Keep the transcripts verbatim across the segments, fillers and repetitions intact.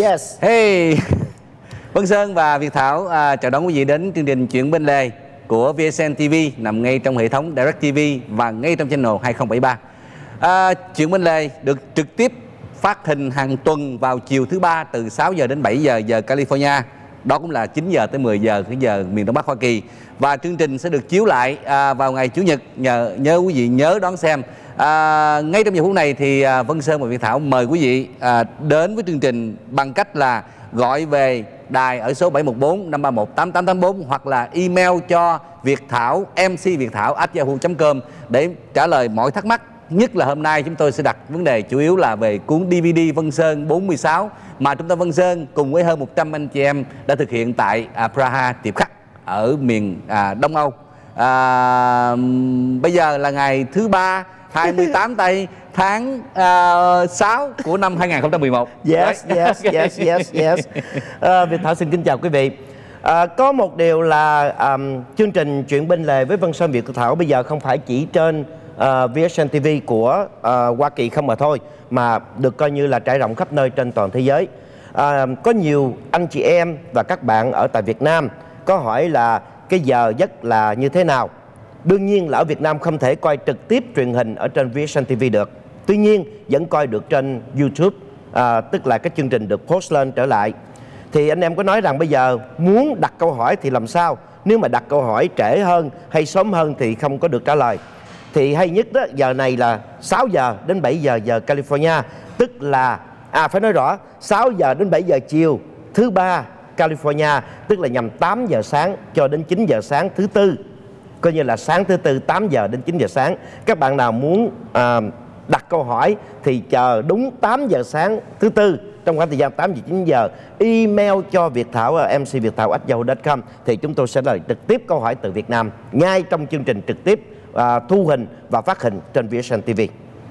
Yes. Hey, Vân Sơn và Việt Thảo à, chào đón quý vị đến chương trình Chuyện Bên Lề của vê ét en ti vi nằm ngay trong hệ thống DirecTV và ngay trong channel hai không bảy ba. À, Chuyện Bên Lề được trực tiếp phát hình hàng tuần vào chiều thứ ba từ sáu giờ đến bảy giờ giờ California. Đó cũng là chín giờ tới mười giờ cái giờ miền Đông Bắc Hoa Kỳ. Và chương trình sẽ được chiếu lại à, vào ngày Chủ nhật. Nhờ nhớ quý vị nhớ đón xem. À, ngay trong giờ phút này thì à, Vân Sơn và Việt Thảo mời quý vị à, đến với chương trình bằng cách là gọi về đài ở số bảy một bốn năm ba một tám tám tám bốn hoặc là email cho Việt Thảo em xê việt thảo a yahoo chấm com để trả lời mọi thắc mắc. Nhất là hôm nay chúng tôi sẽ đặt vấn đề chủ yếu là về cuốn đê vê đê Vân Sơn bốn mươi sáu mà Trung tâm Vân Sơn cùng với hơn một trăm anh chị em đã thực hiện tại à, Praha, Tiệp Khắc ở miền à, Đông Âu. À, bây giờ là ngày thứ ba hai mươi tám tây tháng uh, sáu của năm hai không một một. Yes, yes, yes, yes, yes. Uh, Việt Thảo xin kính chào quý vị. Uh, có một điều là um, chương trình Chuyện Bên Lề với Vân Sơn Việt Thảo bây giờ không phải chỉ trên uh, vê ét en ti vi của uh, Hoa Kỳ không mà thôi, mà được coi như là trải rộng khắp nơi trên toàn thế giới. Uh, có nhiều anh chị em và các bạn ở tại Việt Nam có hỏi là cái giờ giấc là như thế nào. Đương nhiên là ở Việt Nam không thể coi trực tiếp truyền hình ở trên vê ét en ti vi được. Tuy nhiên vẫn coi được trên YouTube, à, tức là cái chương trình được post lên trở lại. Thì anh em có nói rằng bây giờ muốn đặt câu hỏi thì làm sao? Nếu mà đặt câu hỏi trễ hơn hay sớm hơn thì không có được trả lời. Thì hay nhất đó, giờ này là sáu giờ đến bảy giờ giờ California, tức là, à phải nói rõ, sáu giờ đến bảy giờ chiều thứ ba California, tức là nhằm tám giờ sáng cho đến chín giờ sáng thứ tư. Coi như là sáng thứ tư tám giờ đến chín giờ sáng. Các bạn nào muốn à, đặt câu hỏi thì chờ đúng tám giờ sáng thứ tư, trong khoảng thời gian tám giờ chín giờ, email cho Việt Thảo em xê việt thảo a yahoo chấm com thì chúng tôi sẽ lời trực tiếp câu hỏi từ Việt Nam ngay trong chương trình trực tiếp à, thu hình và phát hình trên vê ét en ti vi.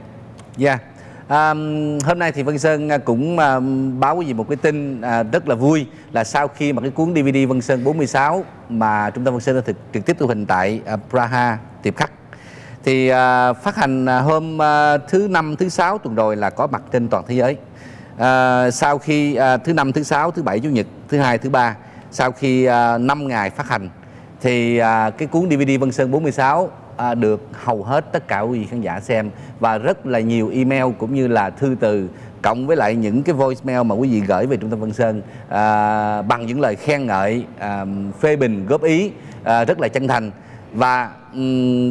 Dạ. Yeah. À, hôm nay thì Vân Sơn cũng à, báo quý vị một cái tin à, rất là vui là sau khi mà cái cuốn đê vê đê Vân Sơn bốn mươi sáu mà Trung tâm Vân Sơn đã thực, trực tiếp thu hình tại à, Praha, Tiệp Khắc thì à, phát hành à, hôm à, thứ năm, thứ sáu tuần rồi là có mặt trên toàn thế giới. À, sau khi à, thứ năm, thứ sáu, thứ bảy, chủ nhật, thứ hai, thứ ba, sau khi à, năm ngày phát hành thì à, cái cuốn đê vê đê Vân Sơn bốn mươi sáu À, được hầu hết tất cả quý vị khán giả xem và rất là nhiều email cũng như là thư từ cộng với lại những cái voicemail mà quý vị gửi về Trung tâm Vân Sơn à, bằng những lời khen ngợi, à, phê bình, góp ý à, rất là chân thành. Và um,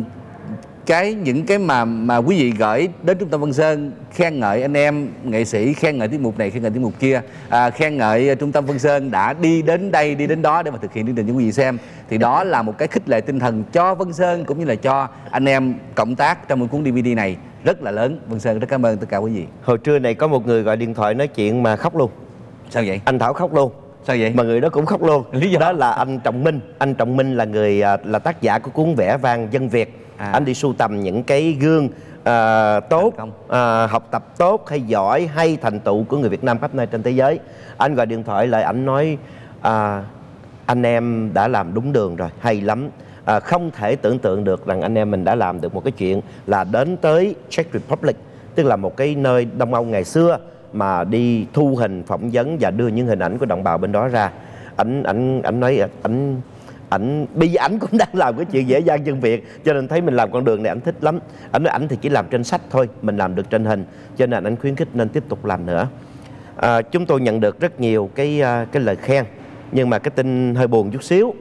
cái những cái mà mà quý vị gửi đến Trung tâm Vân Sơn khen ngợi anh em nghệ sĩ, khen ngợi tiết mục này, khen ngợi tiết mục kia, à, khen ngợi Trung tâm Vân Sơn đã đi đến đây, đi đến đó để mà thực hiện chương trình cho quý vị xem, thì đó là một cái khích lệ tinh thần cho Vân Sơn cũng như là cho anh em cộng tác trong một cuốn đê vê đê này rất là lớn. Vân Sơn rất cảm ơn tất cả quý vị. Hồi trưa này có một người gọi điện thoại nói chuyện mà khóc luôn. Sao vậy? Anh Thảo khóc luôn. Sao vậy? Mà người đó cũng khóc luôn. Lý do đó là anh Trọng Minh. Anh Trọng Minh là người là tác giả của cuốn Vẽ Vang Dân Việt. À. Anh đi sưu tầm những cái gương à, tốt, à, học tập tốt hay giỏi hay thành tựu của người Việt Nam khắp nơi trên thế giới. Anh gọi điện thoại lại, anh nói à, anh em đã làm đúng đường rồi, hay lắm. À, không thể tưởng tượng được rằng anh em mình đã làm được một cái chuyện là đến tới Czech Republic, tức là một cái nơi Đông Âu ngày xưa, mà đi thu hình, phỏng vấn và đưa những hình ảnh của đồng bào bên đó ra. Ảnh ảnh ảnh nói ảnh ảnh bây giờ ảnh cũng đang làm cái chuyện vẽ vang dân Việt, cho nên thấy mình làm con đường này ảnh thích lắm. Ảnh nói ảnh thì chỉ làm trên sách thôi, mình làm được trên hình, cho nên ảnh khuyến khích nên tiếp tục làm nữa. À, chúng tôi nhận được rất nhiều cái cái lời khen, nhưng mà cái tin hơi buồn chút xíu.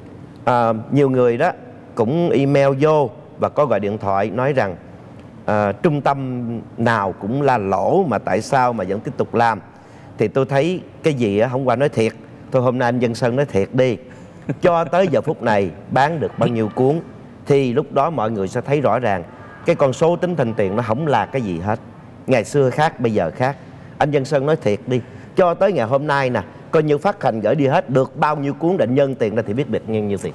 À, nhiều người đó cũng email vô và có gọi điện thoại nói rằng à, trung tâm nào cũng là lỗ mà tại sao mà vẫn tiếp tục làm. Thì tôi thấy cái gì á, hôm qua nói thiệt, thôi hôm nay anh Vân Sơn nói thiệt đi. Cho tới giờ phút này bán được bao nhiêu cuốn thì lúc đó mọi người sẽ thấy rõ ràng cái con số tính thành tiền nó không là cái gì hết. Ngày xưa khác, bây giờ khác. Anh Vân Sơn nói thiệt đi, cho tới ngày hôm nay nè, coi như phát hành gửi đi hết được bao nhiêu cuốn, định nhân tiền ra thì biết được nhiêu nhiêu tiền.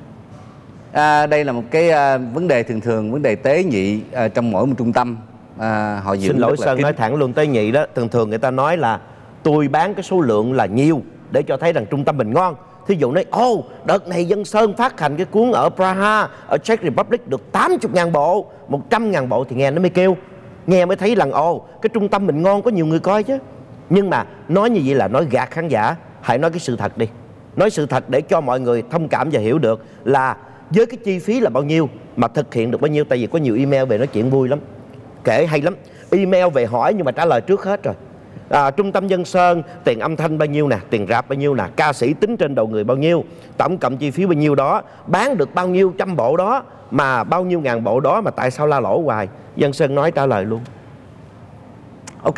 À, đây là một cái à, vấn đề thường thường, vấn đề tế nhị à, trong mỗi một trung tâm. À, họ Xin lỗi Sơn, nói thẳng luôn, tế nhị đó thường thường người ta nói là tôi bán cái số lượng là nhiều để cho thấy rằng trung tâm mình ngon. Thí dụ nói, ô oh, đợt này Vân Sơn phát hành cái cuốn ở Praha, ở Czech Republic được tám mươi ngàn bộ, một trăm ngàn bộ thì nghe nó mới kêu. Nghe mới thấy rằng, ồ, oh, cái trung tâm mình ngon, có nhiều người coi chứ. Nhưng mà nói như vậy là nói gạt khán giả. Hãy nói cái sự thật đi. Nói sự thật để cho mọi người thông cảm và hiểu được là với cái chi phí là bao nhiêu mà thực hiện được bao nhiêu. Tại vì có nhiều email về nói chuyện vui lắm, kể hay lắm. Email về hỏi nhưng mà trả lời trước hết rồi. à, Trung tâm Dân Sơn tiền âm thanh bao nhiêu nè, tiền rạp bao nhiêu nè, ca sĩ tính trên đầu người bao nhiêu, tổng cộng chi phí bao nhiêu đó, bán được bao nhiêu trăm bộ đó, mà bao nhiêu ngàn bộ đó mà tại sao la lỗ hoài. Dân Sơn nói trả lời luôn. Ok.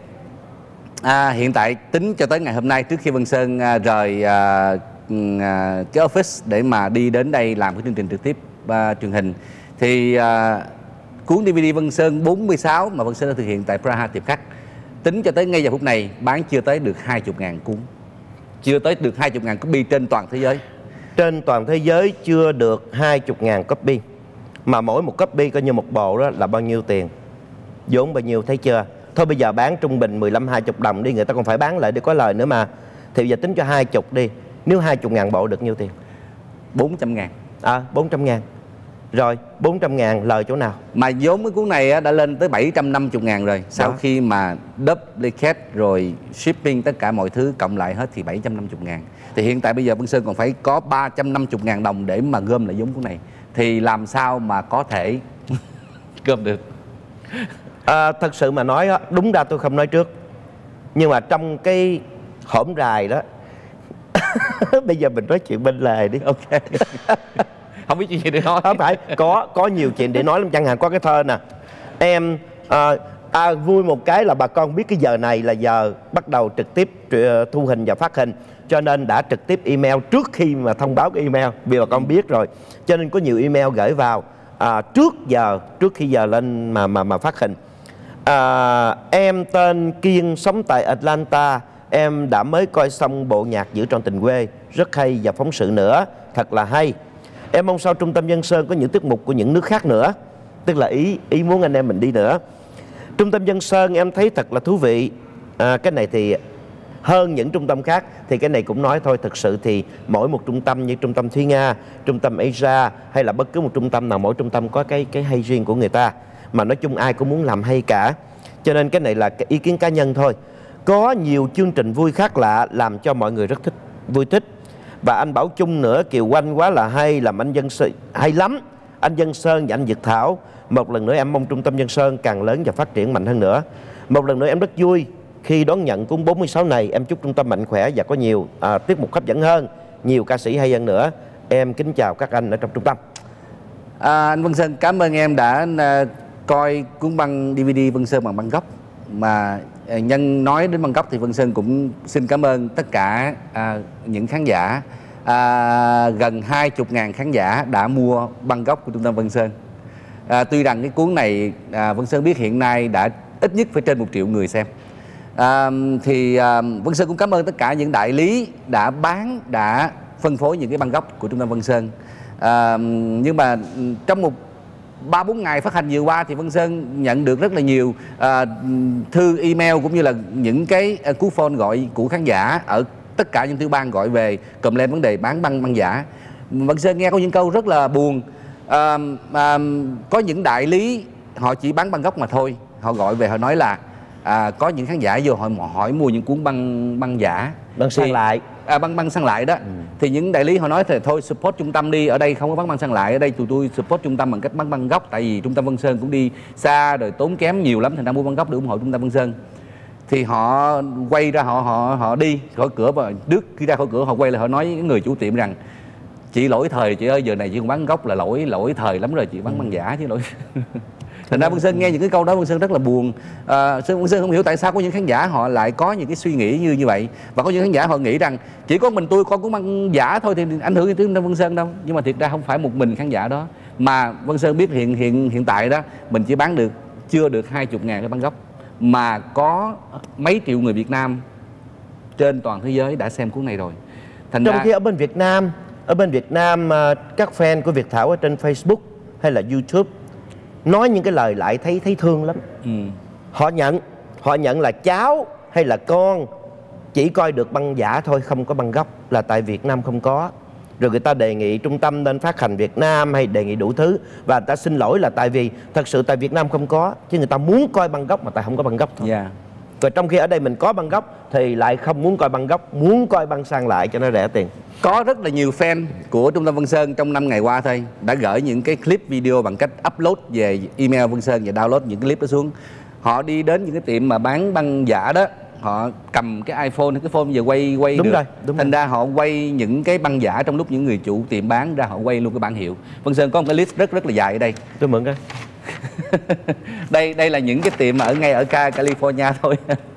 À, hiện tại tính cho tới ngày hôm nay, trước khi Vân Sơn à, rời à, à, cái office để mà đi đến đây làm cái chương trình trực tiếp à, truyền hình, thì à, cuốn đê vê đê Vân Sơn bốn mươi sáu mà Vân Sơn đã thực hiện tại Praha Tiệp Khắc, tính cho tới ngay giờ phút này bán chưa tới được hai mươi ngàn cuốn. Chưa tới được hai mươi ngàn copy trên toàn thế giới. Trên toàn thế giới chưa được hai mươi ngàn copy. Mà mỗi một copy coi như một bộ đó là bao nhiêu tiền, vốn bao nhiêu thấy chưa. Thôi bây giờ bán trung bình mười lăm hai mươi đồng đi, người ta còn phải bán lại để có lời nữa mà. Thì bây giờ tính cho hai mươi đi. Nếu hai mươi ngàn bộ được nhiêu tiền? bốn trăm ngàn. À bốn trăm ngàn. Rồi bốn trăm ngàn lời chỗ nào? Mà vốn cái cuốn này đã lên tới bảy trăm năm mươi ngàn rồi. Sau đó, khi mà duplicate rồi shipping tất cả mọi thứ cộng lại hết thì bảy trăm năm mươi ngàn. Thì hiện tại bây giờ Vân Sơn còn phải có ba trăm năm mươi ngàn đồng để mà gom lại vốn cuốn này. Thì làm sao mà có thể gom được? À, thật sự mà nói đúng ra tôi không nói trước. Nhưng mà trong cái hổm rài đó bây giờ mình nói chuyện bên lề đi. Ok. Không biết chuyện gì để nói. Không phải, có có nhiều chuyện để nói lắm. Chẳng hạn có cái thơ nè. Em à, à, vui một cái là bà con biết cái giờ này là giờ bắt đầu trực tiếp thu hình và phát hình, cho nên đã trực tiếp email trước khi mà thông báo cái email, vì bà con biết rồi. Cho nên có nhiều email gửi vào à, trước giờ, trước khi giờ lên mà mà mà phát hình. À, em tên Kiên sống tại Atlanta. Em đã mới coi xong bộ nhạc Giữ Trọn Tình Quê, rất hay, và phóng sự nữa thật là hay. Em mong sau Trung tâm Dân Sơn có những tiết mục của những nước khác nữa. Tức là ý ý muốn anh em mình đi nữa. Trung tâm Dân Sơn em thấy thật là thú vị. à, Cái này thì hơn những trung tâm khác. Thì cái này cũng nói thôi. Thực sự thì mỗi một trung tâm như trung tâm Thúy Nga, trung tâm Asia hay là bất cứ một trung tâm nào, mỗi trung tâm có cái cái hay riêng của người ta. Mà nói chung ai cũng muốn làm hay cả. Cho nên cái này là cái ý kiến cá nhân thôi. Có nhiều chương trình vui khác lạ làm cho mọi người rất thích, vui thích. Và anh Bảo Chung nữa, Kiều Oanh quá là hay, làm anh Dân Sơn hay lắm. Anh Dân Sơn và anh Việt Thảo. Một lần nữa em mong Trung tâm Dân Sơn càng lớn và phát triển mạnh hơn nữa. Một lần nữa em rất vui khi đón nhận cuốn bốn mươi sáu này. Em chúc trung tâm mạnh khỏe và có nhiều à, tiết mục hấp dẫn hơn, nhiều ca sĩ hay hơn nữa. Em kính chào các anh ở trong trung tâm. à, Anh Vân Sơn cảm ơn em đã uh, coi cuốn băng đê vê đê Vân Sơn bằng băng gốc. Mà uh, nhân nói đến băng gốc thì Vân Sơn cũng xin cảm ơn tất cả uh, những khán giả. À, gần hai mươi ngàn khán giả đã mua băng gốc của trung tâm Vân Sơn. à, Tuy rằng cái cuốn này à, Vân Sơn biết hiện nay đã ít nhất phải trên một triệu người xem. à, Thì à, Vân Sơn cũng cảm ơn tất cả những đại lý đã bán, đã phân phối những cái băng gốc của trung tâm Vân Sơn. à, Nhưng mà trong một ba bốn ngày phát hành vừa qua thì Vân Sơn nhận được rất là nhiều à, thư email cũng như là những cái cú phone gọi của khán giả ở tất cả những tiểu bang gọi về cầm lên vấn đề bán băng băng giả. Vân Sơn nghe có những câu rất là buồn. à, à, Có những đại lý họ chỉ bán băng gốc mà thôi. Họ gọi về họ nói là à, có những khán giả vô họ hỏi mua những cuốn băng băng giả, băng sang lại, à, băng băng sang lại đó. ừ. Thì những đại lý họ nói thì thôi support trung tâm đi, ở đây không có bán băng sang lại, ở đây tụi tôi support trung tâm bằng cách bán băng gốc. Tại vì trung tâm Vân Sơn cũng đi xa rồi tốn kém nhiều lắm, thành ra mua băng gốc để ủng hộ trung tâm Vân Sơn. Thì họ quay ra họ họ họ đi khỏi cửa, và trước khi ra khỏi cửa họ quay lại họ nói với người chủ tiệm rằng chị lỗi thời chị ơi, giờ này chị không bán gốc là lỗi lỗi thời lắm rồi, chị bán băng giả chứ lỗi. Thành ra Vân Sơn nghe những cái câu đó Vân Sơn rất là buồn. à, Vân Sơn không hiểu tại sao có những khán giả họ lại có những cái suy nghĩ như như vậy, và có những khán giả họ nghĩ rằng chỉ có mình tôi con cuốn băng giả thôi thì ảnh hưởng đến Vân Sơn đâu. Nhưng mà thiệt ra không phải một mình khán giả đó, mà Vân Sơn biết hiện hiện hiện tại đó mình chỉ bán được chưa được hai mươi ngàn cái băng gốc, mà có mấy triệu người Việt Nam trên toàn thế giới đã xem cuốn này rồi. Thành Trong ra... khi ở bên Việt Nam, ở bên Việt Nam các fan của Việt Thảo ở trên Facebook hay là YouTube nói những cái lời lại thấy thấy thương lắm. ừ. Họ nhận họ nhận là cháu hay là con chỉ coi được băng giả thôi, không có băng gốc, là tại Việt Nam không có. Rồi người ta đề nghị trung tâm nên phát hành Việt Nam hay đề nghị đủ thứ, và người ta xin lỗi là tại vì thật sự tại Việt Nam không có, chứ người ta muốn coi băng gốc mà tại không có băng gốc thôi. Yeah. Rồi trong khi ở đây mình có băng gốc thì lại không muốn coi băng gốc, muốn coi băng sang lại cho nó rẻ tiền. Có rất là nhiều fan của Trung tâm Vân Sơn trong năm ngày qua thôi đã gửi những cái clip video bằng cách upload về email Vân Sơn và download những cái clip đó xuống. Họ đi đến những cái tiệm mà bán băng giả đó, họ cầm cái iPhone, cái phone giờ quay quay đúng được. Rồi, đúng Thành rồi. ra họ quay những cái băng giả trong lúc những người chủ tiệm bán ra họ quay luôn cái bản hiệu. Vân Sơn có một cái list rất rất là dài ở đây. Tôi mượn cái. đây đây là những cái tiệm mà ở ngay ở California thôi.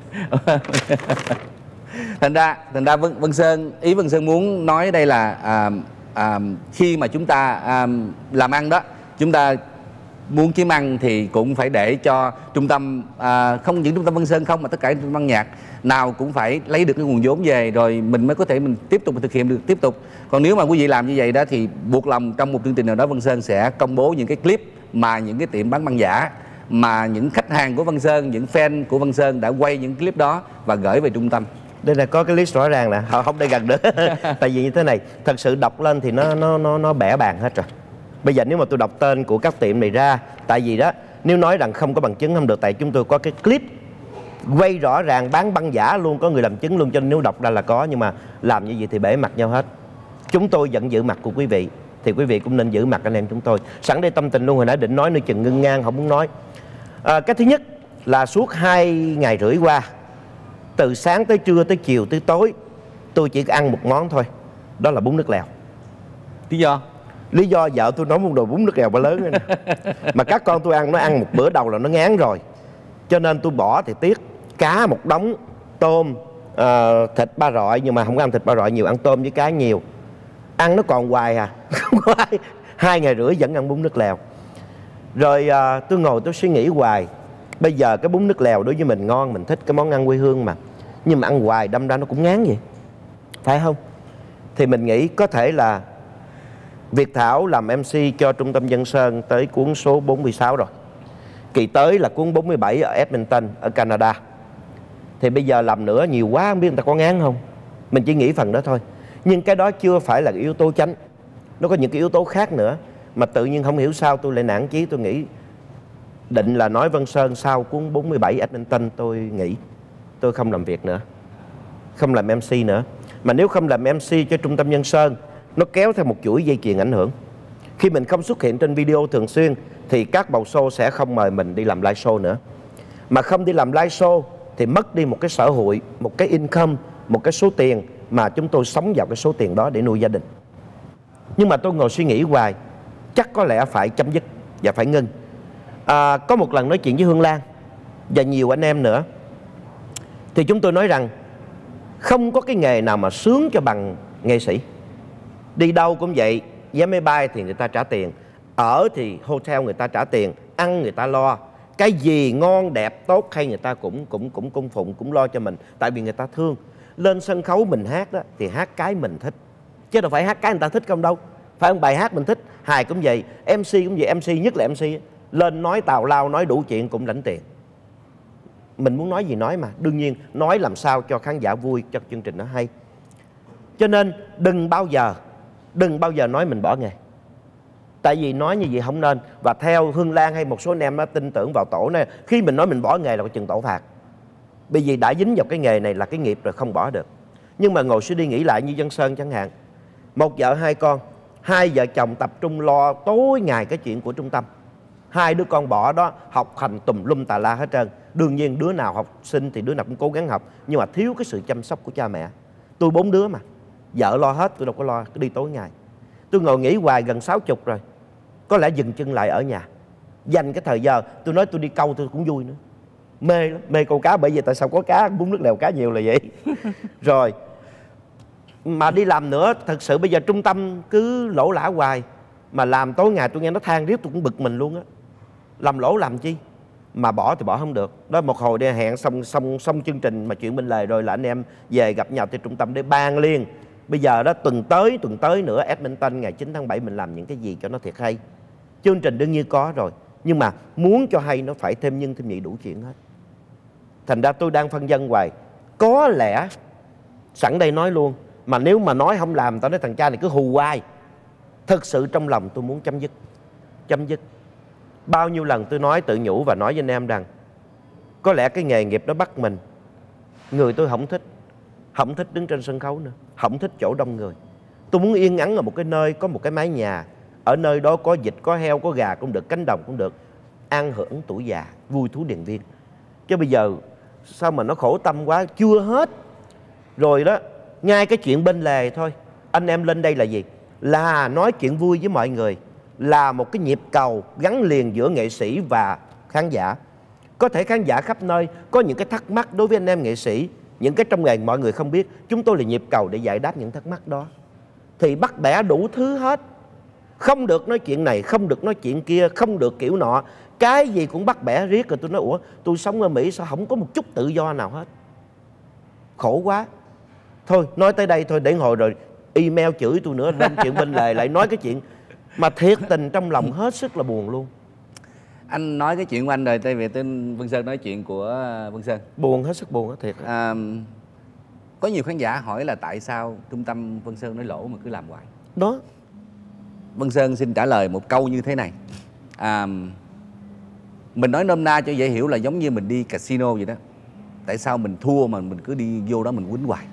thành ra thành ra Vân, Vân Sơn ý Vân Sơn muốn nói đây là à, à, khi mà chúng ta à, làm ăn đó, chúng ta muốn kiếm ăn thì cũng phải để cho trung tâm à, không những trung tâm Vân Sơn không mà tất cả trung tâm ban nhạc nào cũng phải lấy được cái nguồn vốn về rồi mình mới có thể mình tiếp tục mình thực hiện được tiếp tục. Còn nếu mà quý vị làm như vậy đó thì buộc lòng trong một chương trình nào đó Vân Sơn sẽ công bố những cái clip mà những cái tiệm bán băng giả mà những khách hàng của Vân Sơn, những fan của Vân Sơn đã quay những clip đó và gửi về trung tâm. Đây là có cái list rõ ràng nè, họ không đây gần nữa. Tại vì như thế này, thật sự đọc lên thì nó nó nó nó bẻ bàn hết rồi. Bây giờ nếu mà tôi đọc tên của các tiệm này ra, tại vì đó nếu nói rằng không có bằng chứng không được, tại chúng tôi có cái clip quay rõ ràng bán băng giả luôn, có người làm chứng luôn, cho nên nếu đọc ra là có, nhưng mà làm như vậy thì bể mặt nhau hết. Chúng tôi vẫn giữ mặt của quý vị thì quý vị cũng nên giữ mặt anh em chúng tôi. Sẵn đây tâm tình luôn, hồi nãy định nói nơi chừng ngưng ngang không muốn nói. À, cái thứ nhất là suốt hai ngày rưỡi qua, từ sáng tới trưa tới chiều tới tối, tôi chỉ ăn một món thôi, đó là bún nước lèo. Lý do? Lý do vợ tôi nấu một đồ bún nước lèo ba lớn nè. Mà các con tôi ăn, nó ăn một bữa đầu là nó ngán rồi, cho nên tôi bỏ thì tiếc. Cá một đống, tôm, à, thịt ba rọi, nhưng mà không có ăn thịt ba rọi nhiều, ăn tôm với cá nhiều. Ăn nó còn hoài à. Không có ai. Hai ngày rưỡi vẫn ăn bún nước lèo. Rồi à, tôi ngồi tôi suy nghĩ hoài. Bây giờ cái bún nước lèo đối với mình ngon, mình thích cái món ăn quê hương mà, nhưng mà ăn hoài đâm ra nó cũng ngán vậy, phải không? Thì mình nghĩ có thể là Việt Thảo làm em xê cho Trung tâm Vân Sơn tới cuốn số bốn mươi sáu rồi. Kỳ tới là cuốn bốn mươi bảy ở Edmonton, ở Canada. Thì bây giờ làm nữa nhiều quá, không biết người ta có ngán không. Mình chỉ nghĩ phần đó thôi. Nhưng cái đó chưa phải là yếu tố chánh. Nó có những cái yếu tố khác nữa. Mà tự nhiên không hiểu sao tôi lại nản chí. Tôi nghĩ định là nói Vân Sơn sau cuốn bốn mươi bảy Edmonton tôi nghỉ. Tôi không làm việc nữa, không làm em xê nữa. Mà nếu không làm em xê cho Trung tâm Vân Sơn, nó kéo theo một chuỗi dây chuyền ảnh hưởng. Khi mình không xuất hiện trên video thường xuyên thì các bầu show sẽ không mời mình đi làm live show nữa. Mà không đi làm live show thì mất đi một cái sở hụi, một cái income, một cái số tiền mà chúng tôi sống vào cái số tiền đó để nuôi gia đình. Nhưng mà tôi ngồi suy nghĩ hoài, chắc có lẽ phải chấm dứt và phải ngưng. À, có một lần nói chuyện với Hương Lan và nhiều anh em nữa, thì chúng tôi nói rằng không có cái nghề nào mà sướng cho bằng nghệ sĩ. Đi đâu cũng vậy, vé máy bay thì người ta trả tiền, ở thì hotel người ta trả tiền, ăn người ta lo, cái gì ngon đẹp tốt hay người ta cũng cũng cũng cung phụng, cũng lo cho mình, tại vì người ta thương. Lên sân khấu mình hát đó thì hát cái mình thích, chứ đâu phải hát cái người ta thích không đâu. Phải không? Bài hát mình thích, hài cũng vậy, em xê cũng vậy. Em xê nhất là em xê lên nói tào lao, nói đủ chuyện cũng lãnh tiền. Mình muốn nói gì nói mà, đương nhiên nói làm sao cho khán giả vui, cho chương trình nó hay. Cho nên đừng bao giờ Đừng bao giờ nói mình bỏ nghề. Tại vì nói như vậy không nên. Và theo Hương Lan hay một số anh em nó tin tưởng vào tổ này, khi mình nói mình bỏ nghề là có chừng tổ phạt. Bởi vì đã dính vào cái nghề này là cái nghiệp rồi, không bỏ được. Nhưng mà ngồi suy đi nghĩ lại như Vân Sơn chẳng hạn, một vợ hai con, hai vợ chồng tập trung lo tối ngày cái chuyện của trung tâm. Hai đứa con bỏ đó, học hành tùm lum tà la hết trơn. Đương nhiên đứa nào học sinh thì đứa nào cũng cố gắng học, nhưng mà thiếu cái sự chăm sóc của cha mẹ. Tôi bốn đứa mà, vợ lo hết, tôi đâu có lo, cứ đi tối ngày. Tôi ngồi nghĩ hoài gần sáu chục rồi, có lẽ dừng chân lại ở nhà, dành cái thời giờ. Tôi nói tôi đi câu tôi cũng vui nữa, mê lắm, mê câu cá. Bởi vì tại sao có cá, bún nước lèo cá nhiều là vậy. Rồi mà đi làm nữa, thật sự bây giờ trung tâm cứ lỗ lã hoài. Mà làm tối ngày tôi nghe nó than riết tôi cũng bực mình luôn á. Làm lỗ làm chi, mà bỏ thì bỏ không được. Đó, một hồi đi hẹn xong xong xong chương trình mà chuyện bên lề rồi là anh em về gặp nhau tại trung tâm để bàn liền. Bây giờ đó tuần tới tuần tới nữa Edmonton ngày chín tháng bảy mình làm những cái gì cho nó thiệt hay. Chương trình đương nhiên có rồi, nhưng mà muốn cho hay nó phải thêm nhân thêm nhị đủ chuyện hết. Thành ra tôi đang phân vân hoài. Có lẽ sẵn đây nói luôn, mà nếu mà nói không làm, tao nói thằng cha này cứ hù hoài. Thực sự trong lòng tôi muốn chấm dứt. Chấm dứt. Bao nhiêu lần tôi nói tự nhủ và nói với anh em rằng có lẽ cái nghề nghiệp đó bắt mình Người tôi không thích, không thích đứng trên sân khấu nữa, không thích chỗ đông người. Tôi muốn yên ắng ở một cái nơi có một cái mái nhà, ở nơi đó có vịt, có heo, có gà cũng được, cánh đồng cũng được, an hưởng tuổi già, vui thú điện viên. Chứ bây giờ sao mà nó khổ tâm quá, chưa hết. Rồi đó, ngay cái chuyện bên lề thôi, anh em lên đây là gì? Là nói chuyện vui với mọi người, là một cái nhịp cầu gắn liền giữa nghệ sĩ và khán giả. Có thể khán giả khắp nơi có những cái thắc mắc đối với anh em nghệ sĩ, những cái trong nghề mọi người không biết. Chúng tôi là nhịp cầu để giải đáp những thắc mắc đó. Thì bắt bẻ đủ thứ hết. Không được nói chuyện này, không được nói chuyện kia, không được kiểu nọ. Cái gì cũng bắt bẻ riết. Rồi tôi nói, ủa, tôi sống ở Mỹ sao không có một chút tự do nào hết? Khổ quá. Thôi, nói tới đây thôi, để hồi rồi email chửi tôi nữa, đem chuyện bên lề lại nói cái chuyện mà thiệt tình trong lòng hết sức là buồn luôn. Anh nói cái chuyện của anh rồi, tại vì tên Vân Sơn nói chuyện của Vân Sơn. Buồn, hết sức buồn hết thiệt. À, có nhiều khán giả hỏi là tại sao trung tâm Vân Sơn nói lỗ mà cứ làm hoài. Đó. Vân Sơn xin trả lời một câu như thế này. À, mình nói nôm na cho dễ hiểu là giống như mình đi casino vậy đó. Tại sao mình thua mà mình cứ đi vô đó mình quýnh hoài?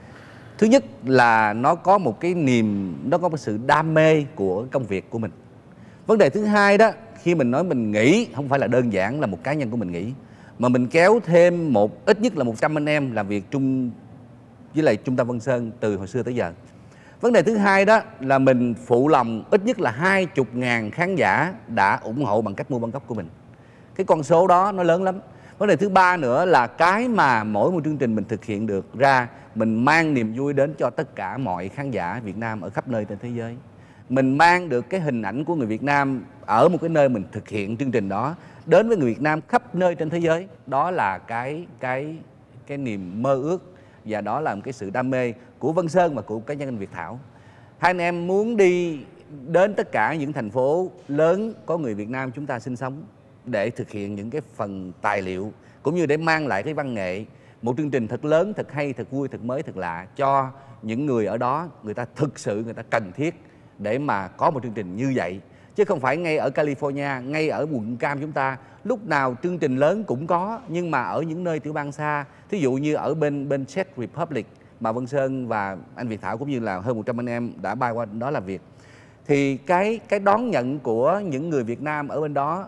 Thứ nhất là nó có một cái niềm, nó có một sự đam mê của công việc của mình. Vấn đề thứ hai đó, khi mình nói mình nghỉ, không phải là đơn giản là một cá nhân của mình nghỉ, mà mình kéo thêm một ít nhất là một trăm anh em làm việc chung với lại trung tâm Vân Sơn từ hồi xưa tới giờ. Vấn đề thứ hai đó là mình phụ lòng ít nhất là hai chục ngàn khán giả đã ủng hộ bằng cách mua băng cấp của mình. Cái con số đó nó lớn lắm. Vấn đề thứ ba nữa là cái mà mỗi một chương trình mình thực hiện được ra, mình mang niềm vui đến cho tất cả mọi khán giả Việt Nam ở khắp nơi trên thế giới. Mình mang được cái hình ảnh của người Việt Nam ở một cái nơi mình thực hiện chương trình đó đến với người Việt Nam khắp nơi trên thế giới. Đó là cái cái cái niềm mơ ước, và đó là một cái sự đam mê của Vân Sơn và của cá nhân anh Việt Thảo. Hai anh em muốn đi đến tất cả những thành phố lớn có người Việt Nam chúng ta sinh sống để thực hiện những cái phần tài liệu, cũng như để mang lại cái văn nghệ, một chương trình thật lớn, thật hay, thật vui, thật mới, thật lạ cho những người ở đó. Người ta thực sự người ta cần thiết để mà có một chương trình như vậy, chứ không phải ngay ở California, ngay ở quận Cam chúng ta lúc nào chương trình lớn cũng có, nhưng mà ở những nơi tiểu bang xa, thí dụ như ở bên bên Czech Republic mà Vân Sơn và anh Việt Thảo cũng như là hơn một trăm anh em đã bay qua đó làm việc, thì cái cái đón nhận của những người Việt Nam ở bên đó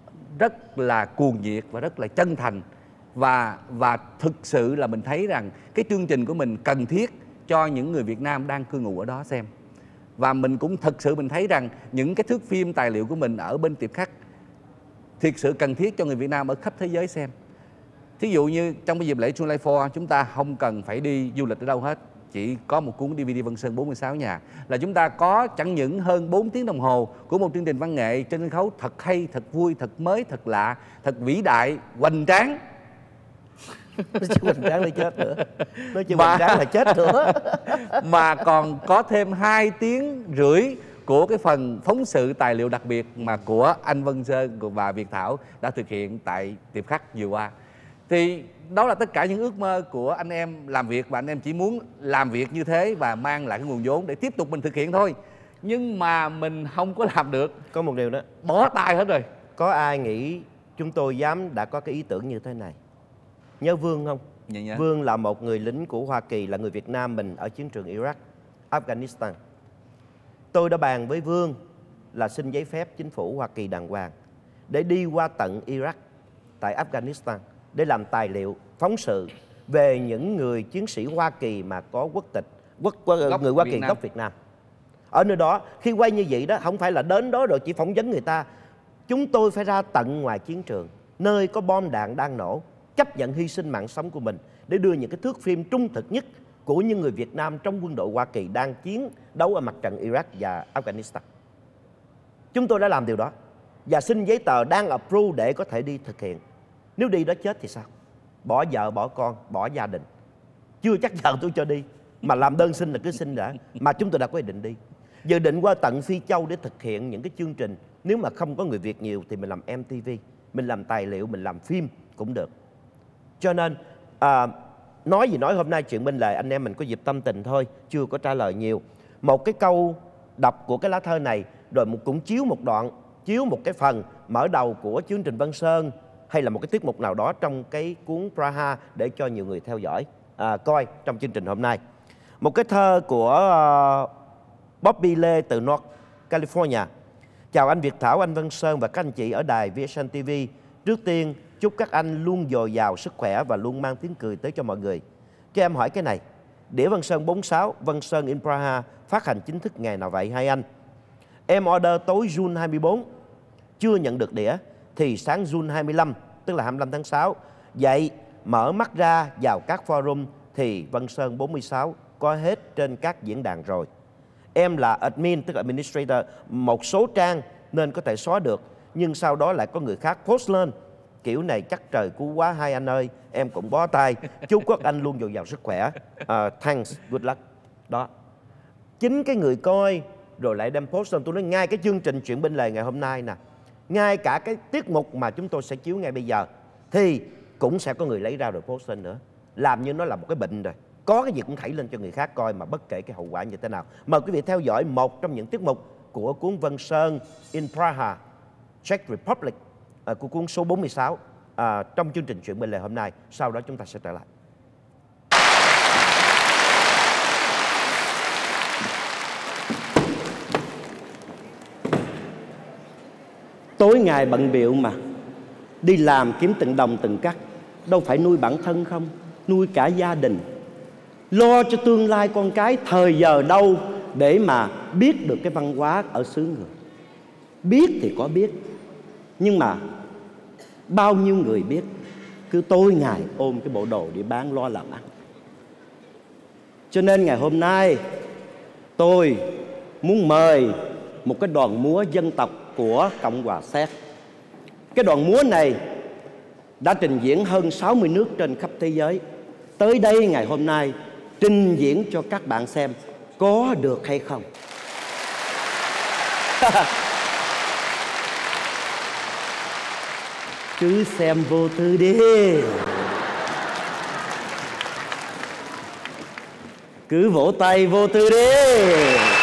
rất là cuồng nhiệt và rất là chân thành, và và thực sự là mình thấy rằng cái chương trình của mình cần thiết cho những người Việt Nam đang cư ngụ ở đó xem. Và mình cũng thực sự mình thấy rằng những cái thước phim tài liệu của mình ở bên Tiệp Khắc thực sự cần thiết cho người Việt Nam ở khắp thế giới xem. Thí dụ như trong cái dịp lễ July fourth, chúng ta không cần phải đi du lịch ở đâu hết, chỉ có một cuốn đê vê đê Vân Sơn bốn mươi sáu nhà là chúng ta có chẳng những hơn bốn tiếng đồng hồ của một chương trình văn nghệ trên sân khấu thật hay, thật vui, thật mới, thật lạ, thật vĩ đại, hoành tráng. Nó chưa hoành tráng là chết nữa. Nó chưa hoành tráng là chết nữa. Mà còn có thêm hai tiếng rưỡi của cái phần phóng sự tài liệu đặc biệt mà của anh Vân Sơn và Việt Thảo đã thực hiện tại Tiệp Khắc vừa qua. Thì đó là tất cả những ước mơ của anh em làm việc, và anh em chỉ muốn làm việc như thế và mang lại cái nguồn vốn để tiếp tục mình thực hiện thôi. Nhưng mà mình không có làm được. Có một điều đó, bỏ tay hết rồi. Có ai nghĩ chúng tôi dám đã có cái ý tưởng như thế này? Nhớ Vương không? Dạ, dạ. Vương là một người lính của Hoa Kỳ, là người Việt Nam mình ở chiến trường Iraq, Afghanistan. Tôi đã bàn với Vương là xin giấy phép chính phủ Hoa Kỳ đàng hoàng để đi qua tận Iraq tại Afghanistan để làm tài liệu phóng sự về những người chiến sĩ Hoa Kỳ mà có quốc tịch quốc, Gốc người Hoa Việt Kỳ Nam. gốc Việt Nam. Ở nơi đó khi quay như vậy đó, không phải là đến đó rồi chỉ phỏng vấn người ta. Chúng tôi phải ra tận ngoài chiến trường, nơi có bom đạn đang nổ, chấp nhận hy sinh mạng sống của mình để đưa những cái thước phim trung thực nhất của những người Việt Nam trong quân đội Hoa Kỳ đang chiến đấu ở mặt trận Iraq và Afghanistan. Chúng tôi đã làm điều đó và xin giấy tờ đang approve để có thể đi thực hiện. Nếu đi đó chết thì sao? Bỏ vợ, bỏ con, bỏ gia đình. Chưa chắc vợ tôi cho đi, mà làm đơn xin là cứ xin đã. Mà chúng tôi đã quyết định đi. Giờ định qua tận Phi Châu để thực hiện những cái chương trình. Nếu mà không có người Việt nhiều thì mình làm em tê vê, mình làm tài liệu, mình làm phim cũng được. Cho nên à, nói gì nói, hôm nay chuyện bên lề anh em mình có dịp tâm tình thôi, chưa có trả lời nhiều. Một cái câu đọc của cái lá thơ này, rồi một cũng chiếu một đoạn, chiếu một cái phần mở đầu của chương trình Vân Sơn hay là một cái tiết mục nào đó trong cái cuốn Praha để cho nhiều người theo dõi, à, coi trong chương trình hôm nay. Một cái thơ của uh, Bobby Lê từ North California. Chào anh Việt Thảo, anh Văn Sơn và các anh chị ở đài vê ét en ti vi. Trước tiên, chúc các anh luôn dồi dào sức khỏe và luôn mang tiếng cười tới cho mọi người. Cho em hỏi cái này, đĩa Văn Sơn bốn mươi sáu, Văn Sơn in Praha phát hành chính thức ngày nào vậy hai anh? Em order tối June hai mươi bốn, chưa nhận được đĩa, thì sáng June hai mươi lăm, tức là hai mươi lăm tháng sáu. Vậy mở mắt ra vào các forum thì Văn Sơn bốn mươi sáu có hết trên các diễn đàn rồi. Em là admin, tức là administrator, một số trang nên có thể xóa được, nhưng sau đó lại có người khác post lên. Kiểu này chắc trời cứu quá hai anh ơi, em cũng bó tay. Chúc các anh luôn dồi dào sức khỏe. uh, Thanks, good luck. Đó. Chính cái người coi rồi lại đem post lên. Tôi nói ngay cái chương trình Chuyện Bên Lề ngày hôm nay nè, ngay cả cái tiết mục mà chúng tôi sẽ chiếu ngay bây giờ thì cũng sẽ có người lấy ra rồi post lên nữa. Làm như nó là một cái bệnh rồi. Có cái gì cũng thảy lên cho người khác coi mà bất kể cái hậu quả như thế nào. Mời quý vị theo dõi một trong những tiết mục của cuốn Văn Sơn in Praha, Czech Republic, à, của cuốn số bốn mươi sáu à, trong chương trình Chuyện Bên Lề hôm nay. Sau đó chúng ta sẽ trở lại. Tối ngày bận bịu mà, đi làm kiếm từng đồng từng cắt, đâu phải nuôi bản thân không, nuôi cả gia đình, lo cho tương lai con cái. Thời giờ đâu để mà biết được cái văn hóa ở xứ người. Biết thì có biết, nhưng mà bao nhiêu người biết, cứ tối ngày ôm cái bộ đồ đi bán lo làm ăn. Cho nên ngày hôm nay tôi muốn mời một cái đoàn múa dân tộc của Cộng hòa Séc. Cái đoàn múa này đã trình diễn hơn sáu mươi nước trên khắp thế giới. Tới đây ngày hôm nay trình diễn cho các bạn xem có được hay không. Cứ xem vô tư đi, cứ vỗ tay vô tư đi.